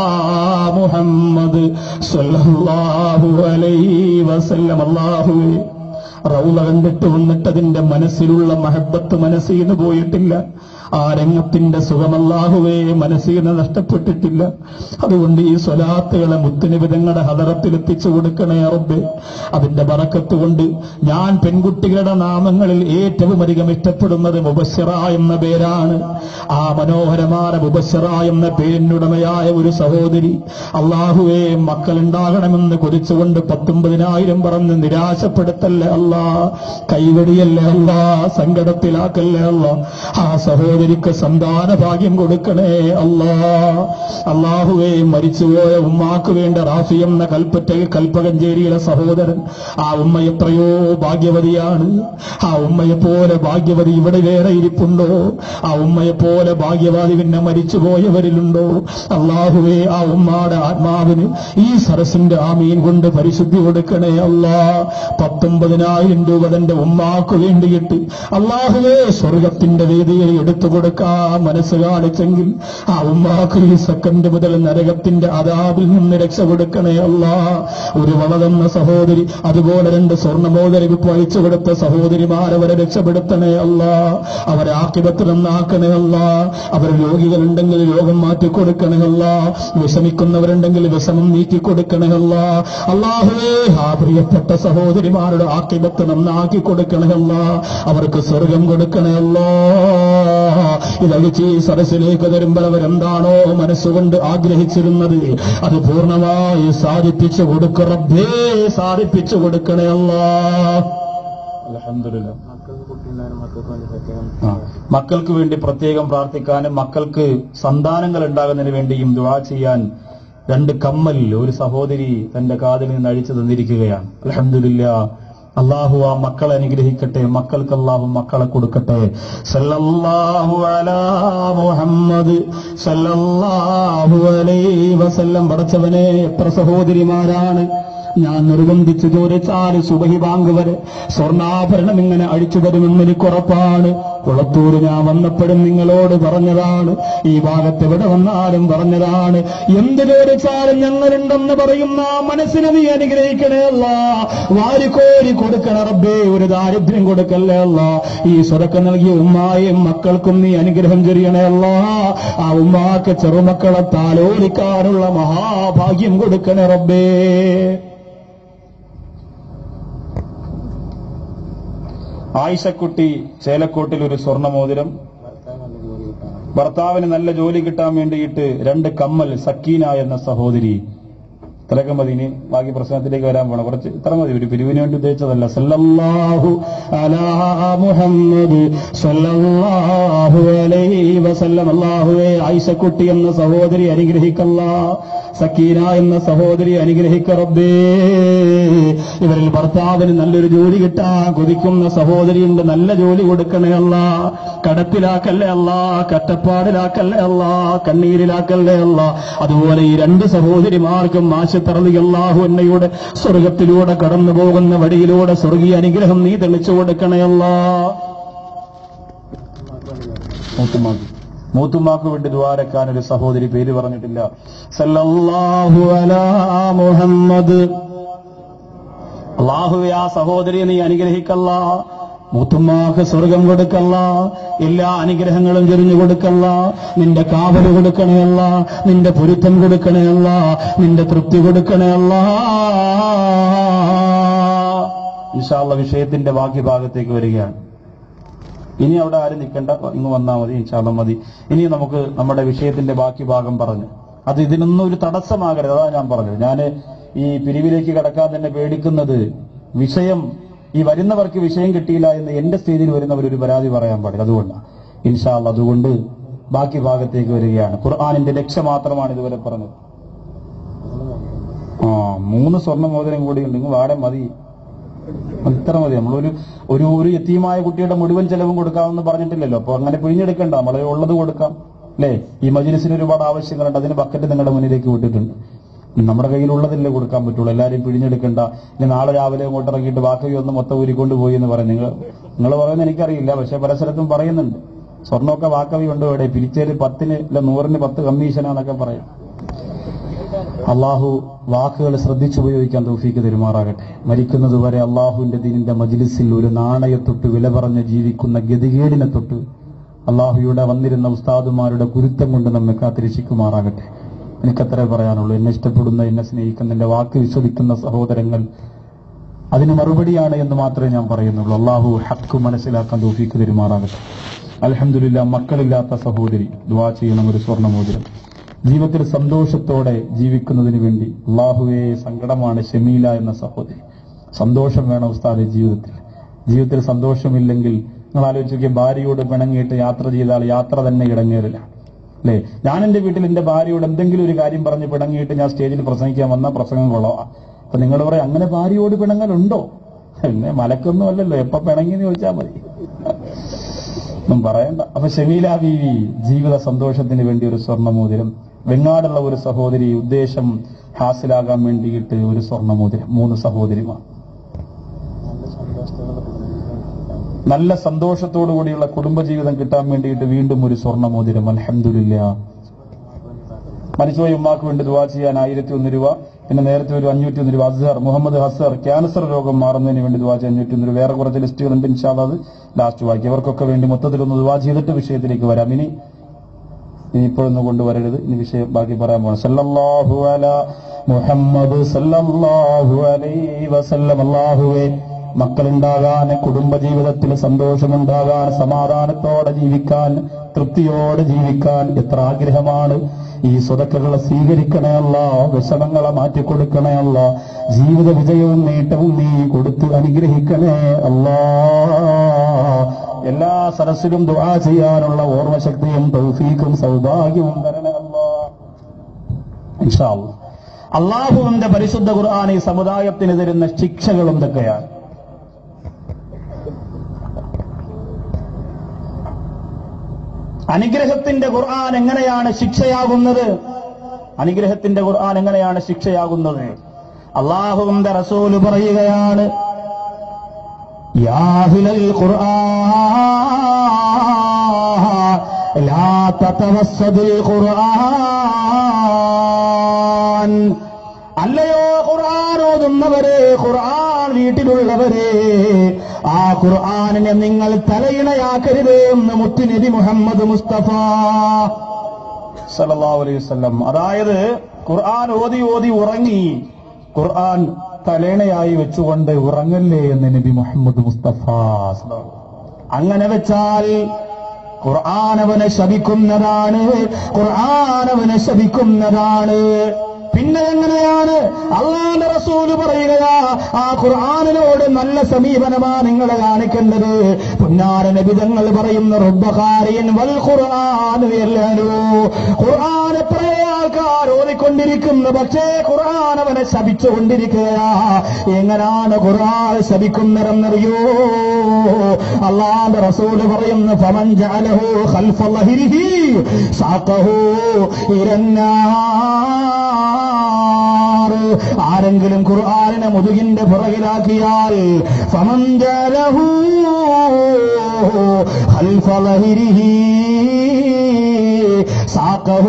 മുഹമ്മദ് സല്ലല്ലാഹു അലൈഹി വസല്ലം. അല്ലാഹുവേ, റൗള കണ്ടിട്ട് വന്നിട്ട് അതിന്റെ മനസ്സിലുള്ള മഹബത്ത് മനസ്സിൽ നിന്ന് പോയിട്ടില്ല. ആ രംഗത്തിന്റെ സുഖമല്ലാഹുവേ മനസ്സിൽ നിന്ന് നഷ്ടപ്പെട്ടിട്ടില്ല. അതുകൊണ്ട് ഈ സ്വലാത്തുകളെ മുത്തുനിബിതങ്ങളുടെ ഹദറത്തിലെത്തിച്ചു കൊടുക്കണേ റബ്ബേ. അതിന്റെ ബറക്കത്ത് കൊണ്ട് ഞാൻ പെൺകുട്ടികളുടെ നാമങ്ങളിൽ ഏറ്റവും അധികം ഇഷ്ടപ്പെടുന്നത് മുബസ്സിറ എന്ന പേരാണ്. ആ മനോഹരമായ മുബസ്സിറ എന്ന പേരിനുടമയായ ഒരു സഹോദരി അല്ലാഹുവേ മക്കളുണ്ടാകണമെന്ന് കൊതിച്ചുകൊണ്ട് 19,000 പറഞ്ഞ് നിരാശപ്പെടുത്തല്ലേ അല്ലാ, കൈവടിയല്ലേ അല്ലാ, സങ്കടത്തിലാക്കല്ലേ അല്ലാ. ആ സഹോദരിക്ക് സന്താന ഭാഗ്യം കൊടുക്കണേ അല്ലാ. അല്ലാഹുവേ, മരിച്ചുപോയ ഉമ്മാക്ക് വേണ്ട റാഫി എന്ന കൽപ്പകഞ്ചേരിയിലെ സഹോദരൻ, ആ ഉമ്മ എത്രയോ ഭാഗ്യവതിയാണ്. ആ ഉമ്മയെപ്പോലെ ഭാഗ്യവതി ഇവിടെ വേറെ ഇരിപ്പുണ്ടോ? ആ ഉമ്മയെപ്പോലെ ഭാഗ്യവാദി പിന്നെ മരിച്ചുപോയവരിലുണ്ടോ? അല്ലാഹുവേ, ആ ഉമ്മാടെ ആത്മാവിന് ഈ സരസിന്റെ ആമീൻ കൊണ്ട് പരിശുദ്ധി കൊടുക്കണേ അല്ലാ. 19,000 രൂപ തന്റെ ഉമ്മാക്ക് വേണ്ടിയിട്ട് അല്ലാഹുവേ സ്വർഗത്തിന്റെ വേദിയിൽ എടുത്തു കൊടുക്കാൻ മനസ്സ് കാണിച്ചെങ്കിൽ ആ ഉമ്മാക്ക് ഈ സെക്കൻഡ് മുതൽ നരകത്തിന്റെ അദാബിൽ നിന്ന് രക്ഷ കൊടുക്കണേ അല്ലാ. ഒരു വളർന്ന സഹോദരി, അതുപോലെ 2 സ്വർണ്ണമോതിരം അയച്ചു കൊടുത്ത സഹോദരിമാരവരെ രക്ഷപ്പെടുത്തണേ അല്ലാ. അവരെ ആഖിബത്തിൽ നന്നാക്കണേ അല്ലാ. അവർ രോഗികളുണ്ടെങ്കിൽ രോഗം മാറ്റിക്കൊടുക്കണേ അല്ലാ. വിഷമിക്കുന്നവരുണ്ടെങ്കിൽ വിഷമം നീക്കിക്കൊടുക്കണേ അല്ലാ. അല്ലാഹുവേ, ആ പ്രിയപ്പെട്ട സഹോദരിമാരുടെ ആഖിബത്ത് നന്നാക്കി കൊടുക്കണേ അല്ലാ. അവർക്ക് സ്വർഗം കൊടുക്കണേ അല്ലാ. ഇതഴിച്ച് ഈ സരസിലേക്ക് വരുമ്പോൾ അവരെന്താണോ മനസ്സുകൊണ്ട് ആഗ്രഹിച്ചിരുന്നത് അത് പൂർണ്ണമായി സാധിപ്പിച്ചു കൊടുക്ക റബ്ബേ, സാധിപ്പിച്ചു കൊടുക്കണേ അല്ലാ. അൽഹംദുലില്ലാഹ്. മക്കൾക്ക് വേണ്ടി പ്രത്യേകം പ്രാർത്ഥിക്കാനും മക്കൾക്ക് സന്താനങ്ങൾ ഉണ്ടാകുന്നതിന് വേണ്ടിയും ദുആ ചെയ്യാൻ 2 കമ്മൽ ഒരു സഹോദരി തന്റെ കാതിൽ നിന്ന് അഴിച്ചു തന്നിരിക്കുകയാണ്. അൽഹംദുലില്ലാഹ്. അല്ലാഹു ആ മക്കളെ അനുഗ്രഹിക്കട്ടെ, മക്കൾക്ക് അല്ലാഹു മക്കളെ കൊടുക്കട്ടെ. സല്ലല്ലാഹു അലാ മുഹമ്മദ് സല്ലല്ലാഹു അലൈഹി വസല്ലം. പടച്ചവനെ, എത്ര സഹോദരിമാരാണ് ഞാൻ നിർബന്ധിച്ചു ചോദിച്ചാൽ സുബഹി ബാങ്ക് വരെ സ്വർണ്ണാഭരണം ഇങ്ങനെ അഴിച്ചു തരുമെന്ന് എനിക്കുറപ്പാണ്. കുളത്തൂർ ഞാൻ വന്നപ്പോഴും നിങ്ങളോട് പറഞ്ഞതാണ്, ഈ ഭാഗത്ത് എവിടെ വന്നാലും പറഞ്ഞതാണ്. എന്ത് ചോദിച്ചാലും ഞങ്ങളുണ്ടെന്ന് പറയുന്ന മനസ്സിനെ നീ അനുഗ്രഹിക്കണേ അല്ലാ. വാരിക്കോരി കൊടുക്കണ റബ്ബേ, ഒരു ദാരിദ്ര്യം കൊടുക്കല്ലേ അല്ലാ. ഈ സ്വതക്ക നൽകിയ ഉമ്മായും മക്കൾക്കും നീ അനുഗ്രഹം ചൊരിയണേ അല്ലാ. ആ ഉമ്മാക്ക് ചെറുമക്കളെ താലോലിക്കാനുള്ള മഹാഭാഗ്യം കൊടുക്കണേ റബ്ബേ. ആയിഷക്കുട്ടി ചേലക്കോട്ടിൽ ഒരു സ്വർണ്ണമോതിരം, ഭർത്താവിന് നല്ല ജോലി കിട്ടാൻ വേണ്ടിയിട്ട് 2 കമ്മൽ സക്കീന എന്ന സഹോദരി. ഇത്രയൊക്കെ മതി, ഇനി ബാക്കി പ്രശ്നത്തിലേക്ക് വരാൻ പോണം. കുറച്ച് ഇത്ര മതി, ഒരു പിരിവിന് വേണ്ടി ഉദ്ദേശിച്ചതല്ല. സല്ലല്ലാഹു അലാ മുഹമ്മദ് സല്ലല്ലാഹു അലൈഹി വസല്ലം. അല്ലാഹുവേ, ആയിഷക്കുട്ടി എന്ന സഹോദരി അനുഗ്രഹിക്കല്ല, സക്കീന എന്ന സഹോദരി അനുഗ്രഹിക്ക റബ്ബേ. ഇവരിൽ ഭർത്താവിന് നല്ലൊരു ജോലി കിട്ടാൻ കൊതിക്കുന്ന സഹോദരിയുണ്ട്, നല്ല ജോലി കൊടുക്കണേ അല്ല, കടപ്പിലാക്കല്ലേ അല്ല, കട്ടപ്പാടിലാക്കല്ലേ അല്ല, കണ്ണീരിലാക്കല്ലേ അല്ല. അതുപോലെ ഈ 2 സഹോദരിമാർക്കും അല്ലാഹു എന്നയുടെ സ്വർഗത്തിലൂടെ കടന്നു പോകുന്ന വഴിയിലൂടെ സ്വർഗീയ അനുഗ്രഹം നീ തെളിച്ചു കൊടുക്കണേ അല്ല. മൂത്തുമാക്ക് വേണ്ടി ദ്വാരക്കാൻ ഒരു സഹോദരി പേര് പറഞ്ഞിട്ടില്ല. സല്ലല്ലാഹു അലാ മുഹമ്മദ്. അല്ലാഹുവേ, ആ സഹോദരിയെ നീ അനുഗ്രഹിക്കല്ല, മൂത്തുമ്മാക്ക് സ്വർഗം കൊടുക്കല്ല, എല്ലാ അനുഗ്രഹങ്ങളും ചൊരിഞ്ഞു കൊടുക്കല്ല, നിന്റെ കാവല് കൊടുക്കണയല്ല, നിന്റെ പൊരുത്തം കൊടുക്കണയല്ല, നിന്റെ തൃപ്തി കൊടുക്കണയല്ല. ഇൻഷാ അല്ലാഹ് വിഷയത്തിന്റെ ബാക്കി ഭാഗത്തേക്ക് വരികയാണ്. ഇനി അവിടെ ആരും നിൽക്കണ്ട, ഇങ്ങ് വന്നാൽ മതി, ഇൻഷാ അല്ലാഹ് മതി. ഇനി നമുക്ക് നമ്മുടെ വിഷയത്തിന്റെ ബാക്കി ഭാഗം പറഞ്ഞു, അത് ഇതിനൊന്നും ഒരു തടസ്സമാകരുത്. അതാ ഞാൻ പറഞ്ഞത്. ഞാൻ ഈ പിരിവിലേക്ക് കടക്കാൻ തന്നെ പേടിക്കുന്നത്, വിഷയം ഈ വരുന്നവർക്ക് വിഷയം കിട്ടിയില്ല എന്ന് എന്റെ സ്റ്റേജിൽ വരുന്നവരൊരു പരാതി പറയാൻ പാടില്ല. അതുകൊണ്ടാണ് ഇൻഷാ അല്ലാഹ്. അതുകൊണ്ട് ബാക്കി ഭാഗത്തേക്ക് വരികയാണ്. ഖുർആനിന്റെ ലക്ഷ്യം മാത്രമാണ് ഇതുവരെ പറഞ്ഞത്. 3 സ്വർണ്ണമോതിരം കൂടി ഉണ്ടെങ്കിൽ വാടെ മതി, ഇത്ര മതി. നമ്മളൊരു ഒരു യതീമായ കുട്ടിയുടെ മുഴുവൻ ചെലവും കൊടുക്കാമെന്ന് പറഞ്ഞിട്ടില്ലല്ലോ. അപ്പൊ അങ്ങനെ പിഴിഞ്ഞെടുക്കണ്ട, നമ്മളെ ഉള്ളത് കൊടുക്കാം അല്ലേ? ഈ മജ്‌ലിസിന് ഒരുപാട് ആവശ്യങ്ങളുണ്ട്, അതിന് ബക്കറ്റ് നിങ്ങളുടെ മുന്നിലേക്ക് വിട്ടിട്ടുണ്ട്. നമ്മുടെ കയ്യിലുള്ളതല്ലേ കൊടുക്കാൻ പറ്റുള്ളൂ. എല്ലാവരും പിഴിഞ്ഞെടുക്കണ്ട. ഇനി നാളെ രാവിലെ അങ്ങോട്ട് ഇറങ്ങിയിട്ട് ബാക്കി ഒന്ന് മൊത്തം ഊരിക്കൊണ്ട് പോയി എന്ന് പറയും. നിങ്ങൾ പറയുന്നത് എനിക്കറിയില്ല, പക്ഷെ പല സ്ഥലത്തും പറയുന്നുണ്ട്. സ്വർണ്ണമൊക്കെ വാക്കവി ഉണ്ട് ഇവിടെ, പിരിച്ചേര് 10-ന് അല്ല 100-ന് 10 കമ്മീഷനാന്നൊക്കെ പറയും. അള്ളാഹു വാക്കുകൾ ശ്രദ്ധിച്ചുപയോഗിക്കാൻ തൗഫീക്ക് തരുമാറാകട്ടെ. മരിക്കുന്നതുവരെ അള്ളാഹുവിന്റെ ദീനിന്റെ മജ്‌ലിസിൽ ഒരു നാണയത്തൊട്ട് വില പറഞ്ഞ് ജീവിക്കുന്ന ഗതികേടിനെ തൊട്ട് അള്ളാഹുയുടെ വന്നിരുന്ന ഉസ്താദുമാരുടെ കുരുത്തം കൊണ്ട് നമ്മെ കാത്തിരക്ഷിക്കുമാറാകട്ടെ. എനിക്കത്രേ പറയാനുള്ളൂ. എന്നെ ഇഷ്ടപ്പെടുന്ന, എന്നെ സ്നേഹിക്കുന്ന, എന്റെ വാക്ക് വിശ്വസിക്കുന്ന സഹോദരങ്ങൾ അതിന് മറുപടിയാണ് എന്ന് മാത്രമേ ഞാൻ പറയുന്നുള്ളൂ. അള്ളാഹു ഹക്ക് മനസ്സിലാക്കാൻ തൗഫീക്ക് തരുമാറാകട്ടെ. അൽഹംദുലില്ലാഹ്, മക്കളില്ലാത്ത സഹോദരി ദുആ ചെയ്യണം, ഒരു സ്വർണ്ണമോതിരം. ജീവിതത്തിൽ സന്തോഷത്തോടെ ജീവിക്കുന്നതിന് വേണ്ടി അള്ളാഹുവേ, സങ്കടമാണ് ഷമീല എന്ന സഹോദരി. സന്തോഷം വേണം ഉസ്താദെ ജീവിതത്തിൽ സന്തോഷമില്ലെങ്കിൽ നിങ്ങൾ ആലോചിക്കുക, ഭാര്യയോട് പിണങ്ങിയിട്ട് യാത്ര ചെയ്താൽ യാത്ര തന്നെ ഇടങ്ങേറില്ല അല്ലേ? ഞാൻ എന്റെ വീട്ടിൽ എന്റെ ഭാര്യയോട് എന്തെങ്കിലും ഒരു കാര്യം പറഞ്ഞ് പിണങ്ങിയിട്ട് ഞാൻ സ്റ്റേജിൽ പ്രസംഗിക്കാൻ വന്ന പ്രസംഗം കൊള്ളാം. അപ്പൊ നിങ്ങൾ പറയും, അങ്ങനെ ഭാര്യയോട് പിണങ്ങലുണ്ടോ? എന്നെ മലക്കൊന്നും അല്ലല്ലോ, എപ്പോ പിണങ്ങിയെന്ന് ചോദിച്ചാൽ മതി, ഒന്നും പറയണ്ട. അപ്പൊ ഷമീല ബീവി ജീവിത സന്തോഷത്തിന് വേണ്ടി ഒരു സ്വർണ്ണമോതിരം. വെങ്ങാടുള്ള ഒരു സഹോദരി ഉദ്ദേശം ഹാസിലാകാൻ വേണ്ടിയിട്ട് ഒരു സ്വർണ്ണമോതിരം. 3 സഹോദരിമാർ നല്ല സന്തോഷത്തോടുകൂടിയുള്ള കുടുംബജീവിതം കിട്ടാൻ വേണ്ടിയിട്ട് വീണ്ടും ഒരു സ്വർണ്ണമോതിരം. അൽഹംദുലില്ലാഹ്. മരിച്ചുപോയ ഉമ്മാക്ക് വേണ്ടി ദുആ ചെയ്യാൻ 1001 രൂപ. പിന്നെ നേരത്തെ ഒരു 501 രൂപ. അസ്ഹർ മുഹമ്മദ് ഹസർ ക്യാൻസർ രോഗം മാറുന്നതിന് വേണ്ടി ദുആ ചെയ്യാൻ 501 രൂപ. വേറെ കുറച്ച് ലിസ്റ്റുകളുണ്ട്, ഇൻഷാ അല്ലാഹ് അത് ലാസ്റ്റ് വായിക്കും. ഇവർക്കൊക്കെ വേണ്ടി മൊത്തത്തിലൊന്ന് ദുആ ചെയ്തിട്ട് വിഷയത്തിലേക്ക് വരാം. ഇനിയിപ്പോഴൊന്നും കൊണ്ടുവരരുത്, ഇനി വിഷയം ബാക്കി പറയാൻ പോകണം. സല്ലല്ലാഹു അലാ മുഹമ്മദ് സല്ലല്ലാഹു അലൈഹി വസല്ലം. അല്ലാഹുവേ, മക്കളുണ്ടാകാൻ, കുടുംബജീവിതത്തിൽ സന്തോഷമുണ്ടാകാൻ, സമാധാനത്തോടെ ജീവിക്കാൻ, തൃപ്തിയോടെ ജീവിക്കാൻ എത്ര ആഗ്രഹമാണ്. ഈ സ്വതക്കകളെ സ്വീകരിക്കണേ അല്ലാ, വിഷമങ്ങളെ മാറ്റിക്കൊടുക്കണേ അല്ലാ, ജീവിത വിജയവും നേട്ടവും നീ കൊടുത്ത് അനുഗ്രഹിക്കണേ അല്ലാ. എല്ലാ സദസ്സിലും ദുആ ചെയ്യാനുള്ള ഓർമ്മശക്തിയും തൗഫീഖും സൗഭാഗ്യവും തരണേ അല്ലാ. ഇൻഷാ അല്ലാഹ്. അല്ലാഹുവിന്റെ പരിശുദ്ധ ഖുർആൻ ഈ സമുദായത്തിന് തരുന്ന ശിക്ഷകൾ എന്തൊക്കെയാണ്? അനുഗ്രഹത്തിന്റെ ഖുർആൻ എങ്ങനെയാണ് ശിക്ഷയാകുന്നത്? അനുഗ്രഹത്തിന്റെ ഖുർആൻ എങ്ങനെയാണ് ശിക്ഷയാകുന്നത്? അല്ലാഹുവിന്റെ റസൂല് പറയുകയാണ്, യാ അഹ്ലൽ ഖുർആൻ ലാ തതവസ്സദുൽ ഖുർആൻ. അല്ലയോ ഖുർആൻ ഓതുന്നവരെ, ഖുർആൻ വീട്ടിലുള്ളവരെ, ആ ഖുർആനിനെ നിങ്ങൾ തലയിണയാക്കരുത് എന്ന് മുത്തുനബി മുഹമ്മദ് മുസ്തഫ സല്ലല്ലാഹു അലൈഹി വസല്ലം. അതായത് ഖുർആൻ ഓതി ഓതി ഉറങ്ങി, ഖുർആൻ തലേണയായി വെച്ചുകൊണ്ട് ഉറങ്ങല്ലേ എന്ന് നബി മുഹമ്മദ് മുസ്തഫ. അങ്ങനെ വെച്ചാൽ ഖുർആൻ അവനെ ശപിക്കുന്നതാണ്, ഖുർആൻ അവനെ ശപിക്കുന്നതാണ്. പിന്നെ എങ്ങനെയാണ് അല്ലാഹുവിന്റെ റസൂല് പറയുകയാ, ആ ഖുർആനിനോട് നല്ല സമീപനമാണ് നിങ്ങൾ കാണിക്കേണ്ടത്. പുന്നാര നബി തങ്ങൾ പറയുന്ന റബ്ബഖാരിയൻ വൽ ഖുർആൻ യല്ലു, ഖുർആൻ എത്രയോ ആൾക്കാർ ഓതിക്കൊണ്ടിരിക്കുന്നു, പക്ഷേ ഖുർആൻ അവനെ ശപിച്ചുകൊണ്ടിരിക്കുകയാ. എങ്ങനെയാണ് ഖുർആൻ ശപിക്കുന്നതെന്നറിയോ? അല്ലാഹുവിന്റെ റസൂല് പറയുന്നു, ഫമൻ ജഅലഹു ഖൽഫ ലഹരിഹി സാഖഹു ഇലന്നാർ. ആരെങ്കിലും ഖുർആനിനെ മുതുകിന്റെ പുറകിലാക്കിയാൽ ഫമൻ ജഅലഹു ഖൽഫ ലഹരിഹി സാഖഹു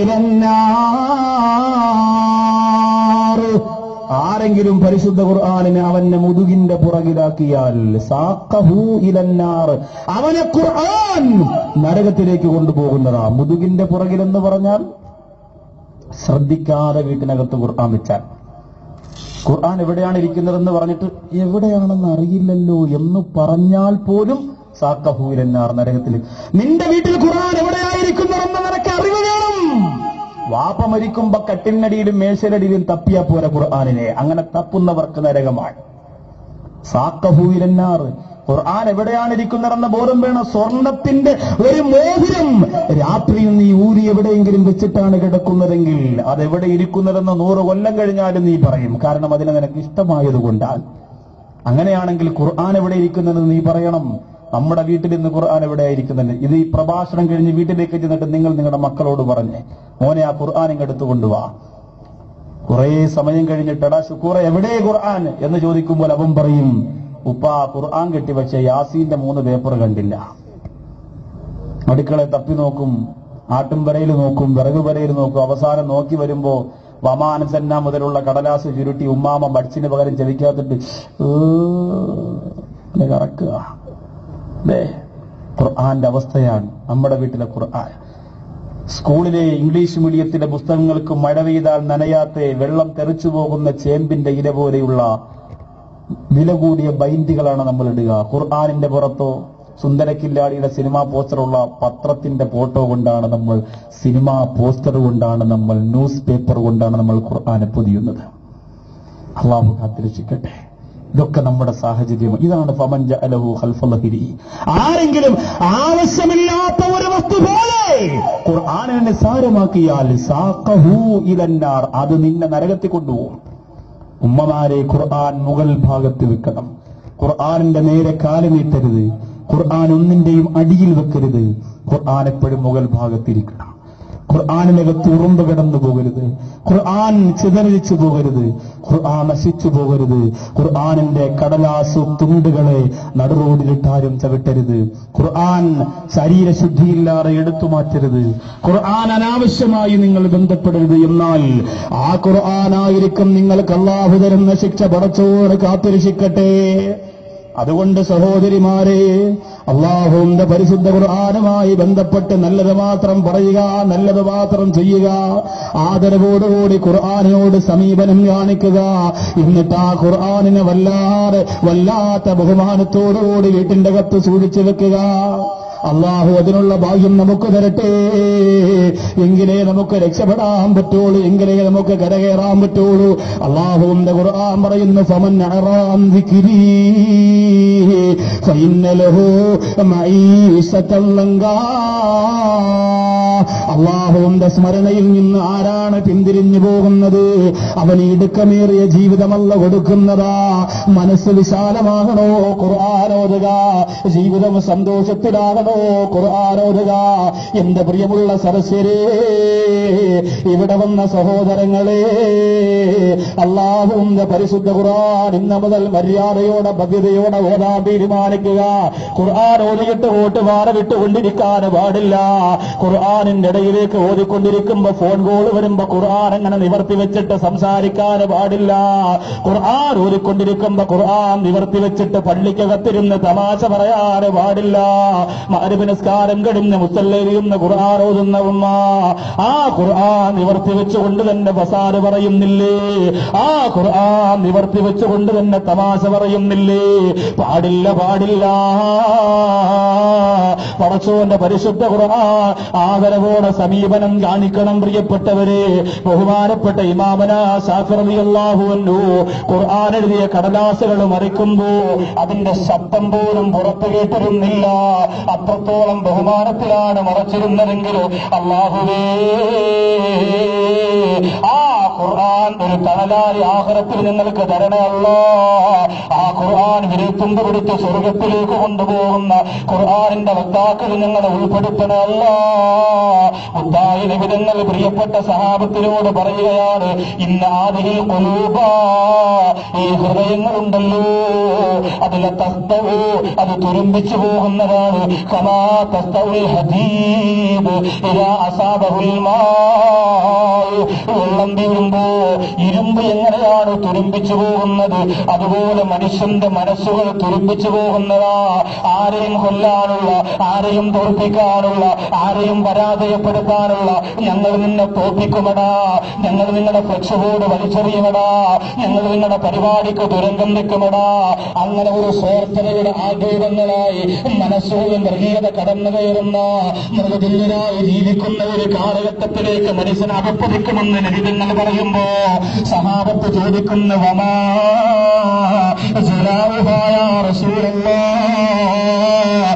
ഇലന്നാർ. ആരെങ്കിലും പരിശുദ്ധ ഖുർആനിനെ അവന്റെ മുതുകിന്റെ പുറകിലാക്കിയാൽ സാഖഹു ഇലന്നാർ, അവനെ ഖുർആൻ നരകത്തിലേക്ക് കൊണ്ടുപോകുന്നതാ. മുതുകിന്റെ പുറകിലെന്ന് പറഞ്ഞാൽ ശ്രദ്ധിക്കാതെ വീട്ടിനകത്ത് ഖുർആൻ വെച്ചാൽ, ഖുർആൻ എവിടെയാണ് ഇരിക്കുന്നതെന്ന് പറഞ്ഞിട്ട് എവിടെയാണെന്ന് അറിയില്ലല്ലോ എന്ന് പറഞ്ഞാൽ പോലും സാഖഹു ഇലന്നാർ, നരകത്തിൽ. നിന്റെ വീട്ടിൽ ഖുർആൻ എവിടെയായിരിക്കുന്നതെന്ന് നിനക്ക് അറിവ് വേണം. വാപ്പ മരിക്കുമ്പോ കട്ടിലിനടിയിലും മേശലടിയിലും തപ്പിയാ പോരെ ഖുർആനിനെ, അങ്ങനെ തപ്പുന്നവർക്ക് നരകമാണ്. സാഖഹു ഇലന്നാർ, ഖുർആൻ എവിടെയാണ് ഇരിക്കുന്നതെന്ന ബോധം വേണം. സ്വർണത്തിന്റെ ഒരു മോതിരം രാത്രിയിൽ നീ ഊരി എവിടെയെങ്കിലും വെച്ചിട്ടാണ് കിടക്കുന്നതെങ്കിൽ അതെവിടെ ഇരിക്കുന്നതെന്ന് 100 കൊല്ലം കഴിഞ്ഞാലും നീ പറയും, കാരണം അതിനെ നിനക്ക് ഇഷ്ടമായതുകൊണ്ടാണ്. അങ്ങനെയാണെങ്കിൽ ഖുർആൻ എവിടെ ഇരിക്കുന്നതെന്ന് നീ പറയണം. നമ്മുടെ വീട്ടിൽ ഇന്ന് ഖുർആൻ എവിടെയായിരിക്കുന്നത്? ഇത് ഈ പ്രഭാഷണം കഴിഞ്ഞ് വീട്ടിലേക്ക് ചെന്നിട്ട് നിങ്ങൾ നിങ്ങളുടെ മക്കളോട് പറഞ്ഞേ, മോനെ ആ ഖുർആൻ ഇങ്ങെടുത്തു കൊണ്ടുവാ. കുറെ സമയം കഴിഞ്ഞിട്ട് എടാ ശുക്കൂറ എവിടെ ഖുർആൻ എന്ന് ചോദിക്കുമ്പോൾ അവൻ പറയും, ഉപ്പ ഖുർആൻ കെട്ടി പക്ഷേ യാസീന്റെ 3 പേപ്പർ കണ്ടില്ല. അടുക്കളെ തപ്പി നോക്കും, ആട്ടുംപരയിൽ നോക്കും, വിറകുപരയിൽ നോക്കും. അവസാനം നോക്കി വരുമ്പോ വമാനസന്ന മുതലുള്ള കടലാസ് ചുരുട്ടി ഉമ്മാമ ബഡ്സിന് പകരം ചെവിക്കാത്തിട്ട് കറക്കുക. അല്ലേ? ഖുർആന്റെ അവസ്ഥയാണ് നമ്മുടെ വീട്ടിലെ ഖുർആൻ. സ്കൂളിലെ ഇംഗ്ലീഷ് മീഡിയത്തിലെ പുസ്തകങ്ങൾക്ക് മഴ പെയ്താൽ നനയാത്ത, വെള്ളം തെറിച്ചു പോകുന്ന ചേമ്പിന്റെ ഇല പോലെയുള്ള വില കൂടിയ ബൈൻഡുകളാണ് നമ്മൾ ഇടുക. ഖുർആനിന്റെ പുറത്തോ സുന്ദരക്കില്ലാടിയുടെ സിനിമാ പോസ്റ്ററുള്ള പത്രത്തിന്റെ ഫോട്ടോ കൊണ്ടാണ് നമ്മൾ, സിനിമാ പോസ്റ്റർ കൊണ്ടാണ് നമ്മൾ, ന്യൂസ് പേപ്പർ കൊണ്ടാണ് നമ്മൾ ഖുർആനെ പൊതിയുന്നത്. അല്ലാഹു കാത്തിരക്ഷിക്കട്ടെ. ഇതൊക്കെ നമ്മുടെ സാഹചര്യം. ഇതാണ് ഫമൻ ജഅലഹു ഖൽഫ ലഹരി. ആരെങ്കിലും ആവശ്യമില്ലാത്ത ഒരു വസ്തു പോലെ ഖുർആനെ നിസ്സാരമാക്കിയാൽ സാഖഹു ഇലന്നാർ, അത് നിന്നെ നരകത്തിൽ കൊണ്ടുപോകും. ഉമ്മമാരെ, ഖുർആൻ മുകൾ ഭാഗത്ത് വെക്കണം. ഖുർആനിന്റെ നേരെ കാല് നീട്ടരുത്. ഖുർആൻ ഒന്നിന്റെയും അടിയിൽ വെക്കരുത്. ഖുർആൻ എപ്പോഴും മുകൾ ഭാഗത്തിരിക്കണം. ഖുർആനിനകത്ത് ഉറുമ്പ് കിടന്നു പോകരുത്. ഖുർആൻ ചിതറിച്ചു പോകരുത്. ഖുർആൻ നശിച്ചു പോകരുത്. ഖുർആനിന്റെ കടലാസു തുണ്ടുകളെ നടുറോഡിലിട്ടാരും ചവിട്ടരുത്. ഖുർആൻ ശരീരശുദ്ധിയില്ലാതെ എടുത്തു മാറ്റരുത്. ഖുർആൻ അനാവശ്യമായി നിങ്ങൾ ബന്ധപ്പെടരുത്. എന്നാൽ ആ ഖുർആനായിരിക്കും നിങ്ങൾക്ക് അല്ലാഹു തരുന്ന ശിക്ഷ. പടച്ചോന് കാത്തിരക്ഷിക്കട്ടെ. അതുകൊണ്ട് സഹോദരിമാരെ, അല്ലാഹുവിന്റെ പരിശുദ്ധ ഖുർആനുമായി ബന്ധപ്പെട്ട് നല്ലത് മാത്രം പറയുക, നല്ലത് മാത്രം ചെയ്യുക. ആദരവോടുകൂടി ഖുർആനിനോട് സമീപനം കാണിക്കുക. എന്നിട്ട് ആ ഖുർആനിനെ വല്ലാത്ത ബഹുമാനത്തോടുകൂടി വീട്ടിന്റെ അകത്ത് സൂക്ഷിച്ചു വെക്കുക. അള്ളാഹു അതിനുള്ള ഭാഗ്യം നമുക്ക് തരട്ടെ. എങ്കിലേ നമുക്ക് രക്ഷപ്പെടാൻ പറ്റുള്ളൂ, എങ്കിലേ നമുക്ക് കരകയറാൻ പറ്റുള്ളൂ. അള്ളാഹുവിന്റെ ഖുർആൻ പറയുന്നു, ഫമൻ അഅറഅൻ ദിക്രി ഫഇന്ന ലഹു മഈശതൻ ലങ്കാ. അള്ളാഹുവിന്റെ സ്മരണയിൽ നിന്ന് ആരാണ് പിന്തിരിഞ്ഞു പോകുന്നത്, അവന് ഇടുക്കമേറിയ ജീവിതമല്ല കൊടുക്കുന്നതാ. മനസ്സ് വിശാലമാകണോ, ഖുർആനോതുക. ജീവിതം സന്തോഷത്തിലാകണോ, ഖുർആനോതുക. എന്റെ പ്രിയമുള്ള സദസ്യരേ, ഇവിടെ വന്ന സഹോദരങ്ങളെ, അള്ളാഹുവിന്റെ പരിശുദ്ധ ഖുർആൻ ഇന്ന് മുതൽ മര്യാദയോടെ ഭവ്യതയോടെ ഓതാൻ തീരുമാനിക്കുക. ഖുർആൻ ഓതിയിട്ട് വോട്ട് മാറി വിട്ടുകൊണ്ടിരിക്കാൻ പാടില്ല. ഖുർആൻ ഖുർആനിന്റെ ഇടയിലേക്ക് ഓതിക്കൊണ്ടിരിക്കുമ്പോ ഫോൺ കോൾ വരുമ്പോ ഖുർആൻ അങ്ങനെ നിവർത്തി വെച്ചിട്ട് സംസാരിക്കാൻ പാടില്ല. ഖുർആൻ ഓതിക്കൊണ്ടിരിക്കുമ്പോ ഖുർആൻ നിവർത്തി വെച്ചിട്ട് പള്ളിക്കകത്തിരുന്ന് തമാശ പറയാൻ പാടില്ല. മഗ്‌രിബ് നിസ്കാരം കഴിഞ്ഞ് മുസല്ലയിലിരുന്ന് ഖുർആൻ ഓതുന്ന ഉമ്മ ആ ഖുർആൻ നിവർത്തി വെച്ചുകൊണ്ട് തന്നെ ഫസാദ് പറയുന്നില്ലേ? ആ ഖുർആൻ നിവർത്തി വെച്ചുകൊണ്ട് തന്നെ തമാശ പറയുന്നില്ലേ? പാടില്ല, പാടില്ല. പടച്ചോന്റെ പരിശുദ്ധ ഖുർആൻ ആദരവോടെ സമീപനം കാണിക്കണം. പ്രിയപ്പെട്ടവരെ, ബഹുമാനപ്പെട്ട ഇമാമന ശാഫി റളിയല്ലാഹു അൻഹു ഖുർആൻ എഴുതിയ കടലാസുകൾ മറിക്കുമ്പോ അതിന്റെ ശബ്ദം പോലും പുറത്തു കേട്ടിരുന്നില്ല. അത്രത്തോളം ബഹുമാനത്തിലാണ് മറച്ചിരുന്നതെങ്കിലും അല്ലാഹുവേ, ആ ഖുർആൻ ഒരു തണലായി ആഖിറത്തിൽ നിങ്ങൾക്ക് തരണേ അല്ലാഹ്. ആ ഖുർആൻ വിരൽത്തുമ്പ് പിടിച്ച് സ്വർഗത്തിലേക്ക് കൊണ്ടുപോകുന്ന ഖുർആനിന്റെ വക്താക്കൾ ഞങ്ങളെ ഉൾപ്പെടുത്തണേ അല്ലാഹ്. മുത്തായി നബി തങ്ങൾ പ്രിയപ്പെട്ട സഹാബത്തിനോട് പറയുകയാണ്, ഇന്ന ആദിഹിൽ ഖുലൂബ, ഈ ഹൃദയങ്ങളുണ്ടല്ലോ, അതിലെ തസ്തവു, അത് തുരുമ്പിച്ചു പോകുന്നതാണ്. കമാ തസ്തവുൽ ഹദീദ് ഇദാ അസാബഹുൽ മാ, വെള്ളം വീഴുമ്പോ ഇരുമ്പ് എങ്ങനെയാണ് തുരുമ്പിച്ചു പോകുന്നത്, അതുപോലെ മനുഷ്യന്റെ മനസ്സുകൾ തുരുമ്പിച്ചു പോകുന്നതാ. ആരെയും കൊല്ലാനുള്ള, ആരെയും തോൽപ്പിക്കാനുള്ള, ആരെയും പരാജയപ്പെടുത്താനുള്ള, ഞങ്ങൾ നിന്നെ തോൽപ്പിക്കുമടാ, ഞങ്ങൾ നിങ്ങളുടെ ഫ്ലക്സ് ബോർഡ് വലിച്ചെറിയുമടാ, ഞങ്ങൾ നിങ്ങളുടെ പരിപാടിക്ക് ദുരന്തം നിൽക്കുമടാ. അങ്ങനെ ഒരു സ്വാർത്ഥതയുടെ ആഗ്രഹങ്ങളായി മനസ്സുകളിൽ വർഗീയത കടന്നു കയറുന്ന മൃഗതുല്യനായി ജീവിക്കുന്ന ഒരു കാലഘട്ടത്തിലേക്ക് മനുഷ്യൻ അകപ്പതിക്കുമെന്ന് നബിതങ്ങൾ പറയുമ്പോ സഹാബത്ത് ചോദിക്കുന്ന വമാ ജലാഉഹാ യാ റസൂലല്ലാഹ്,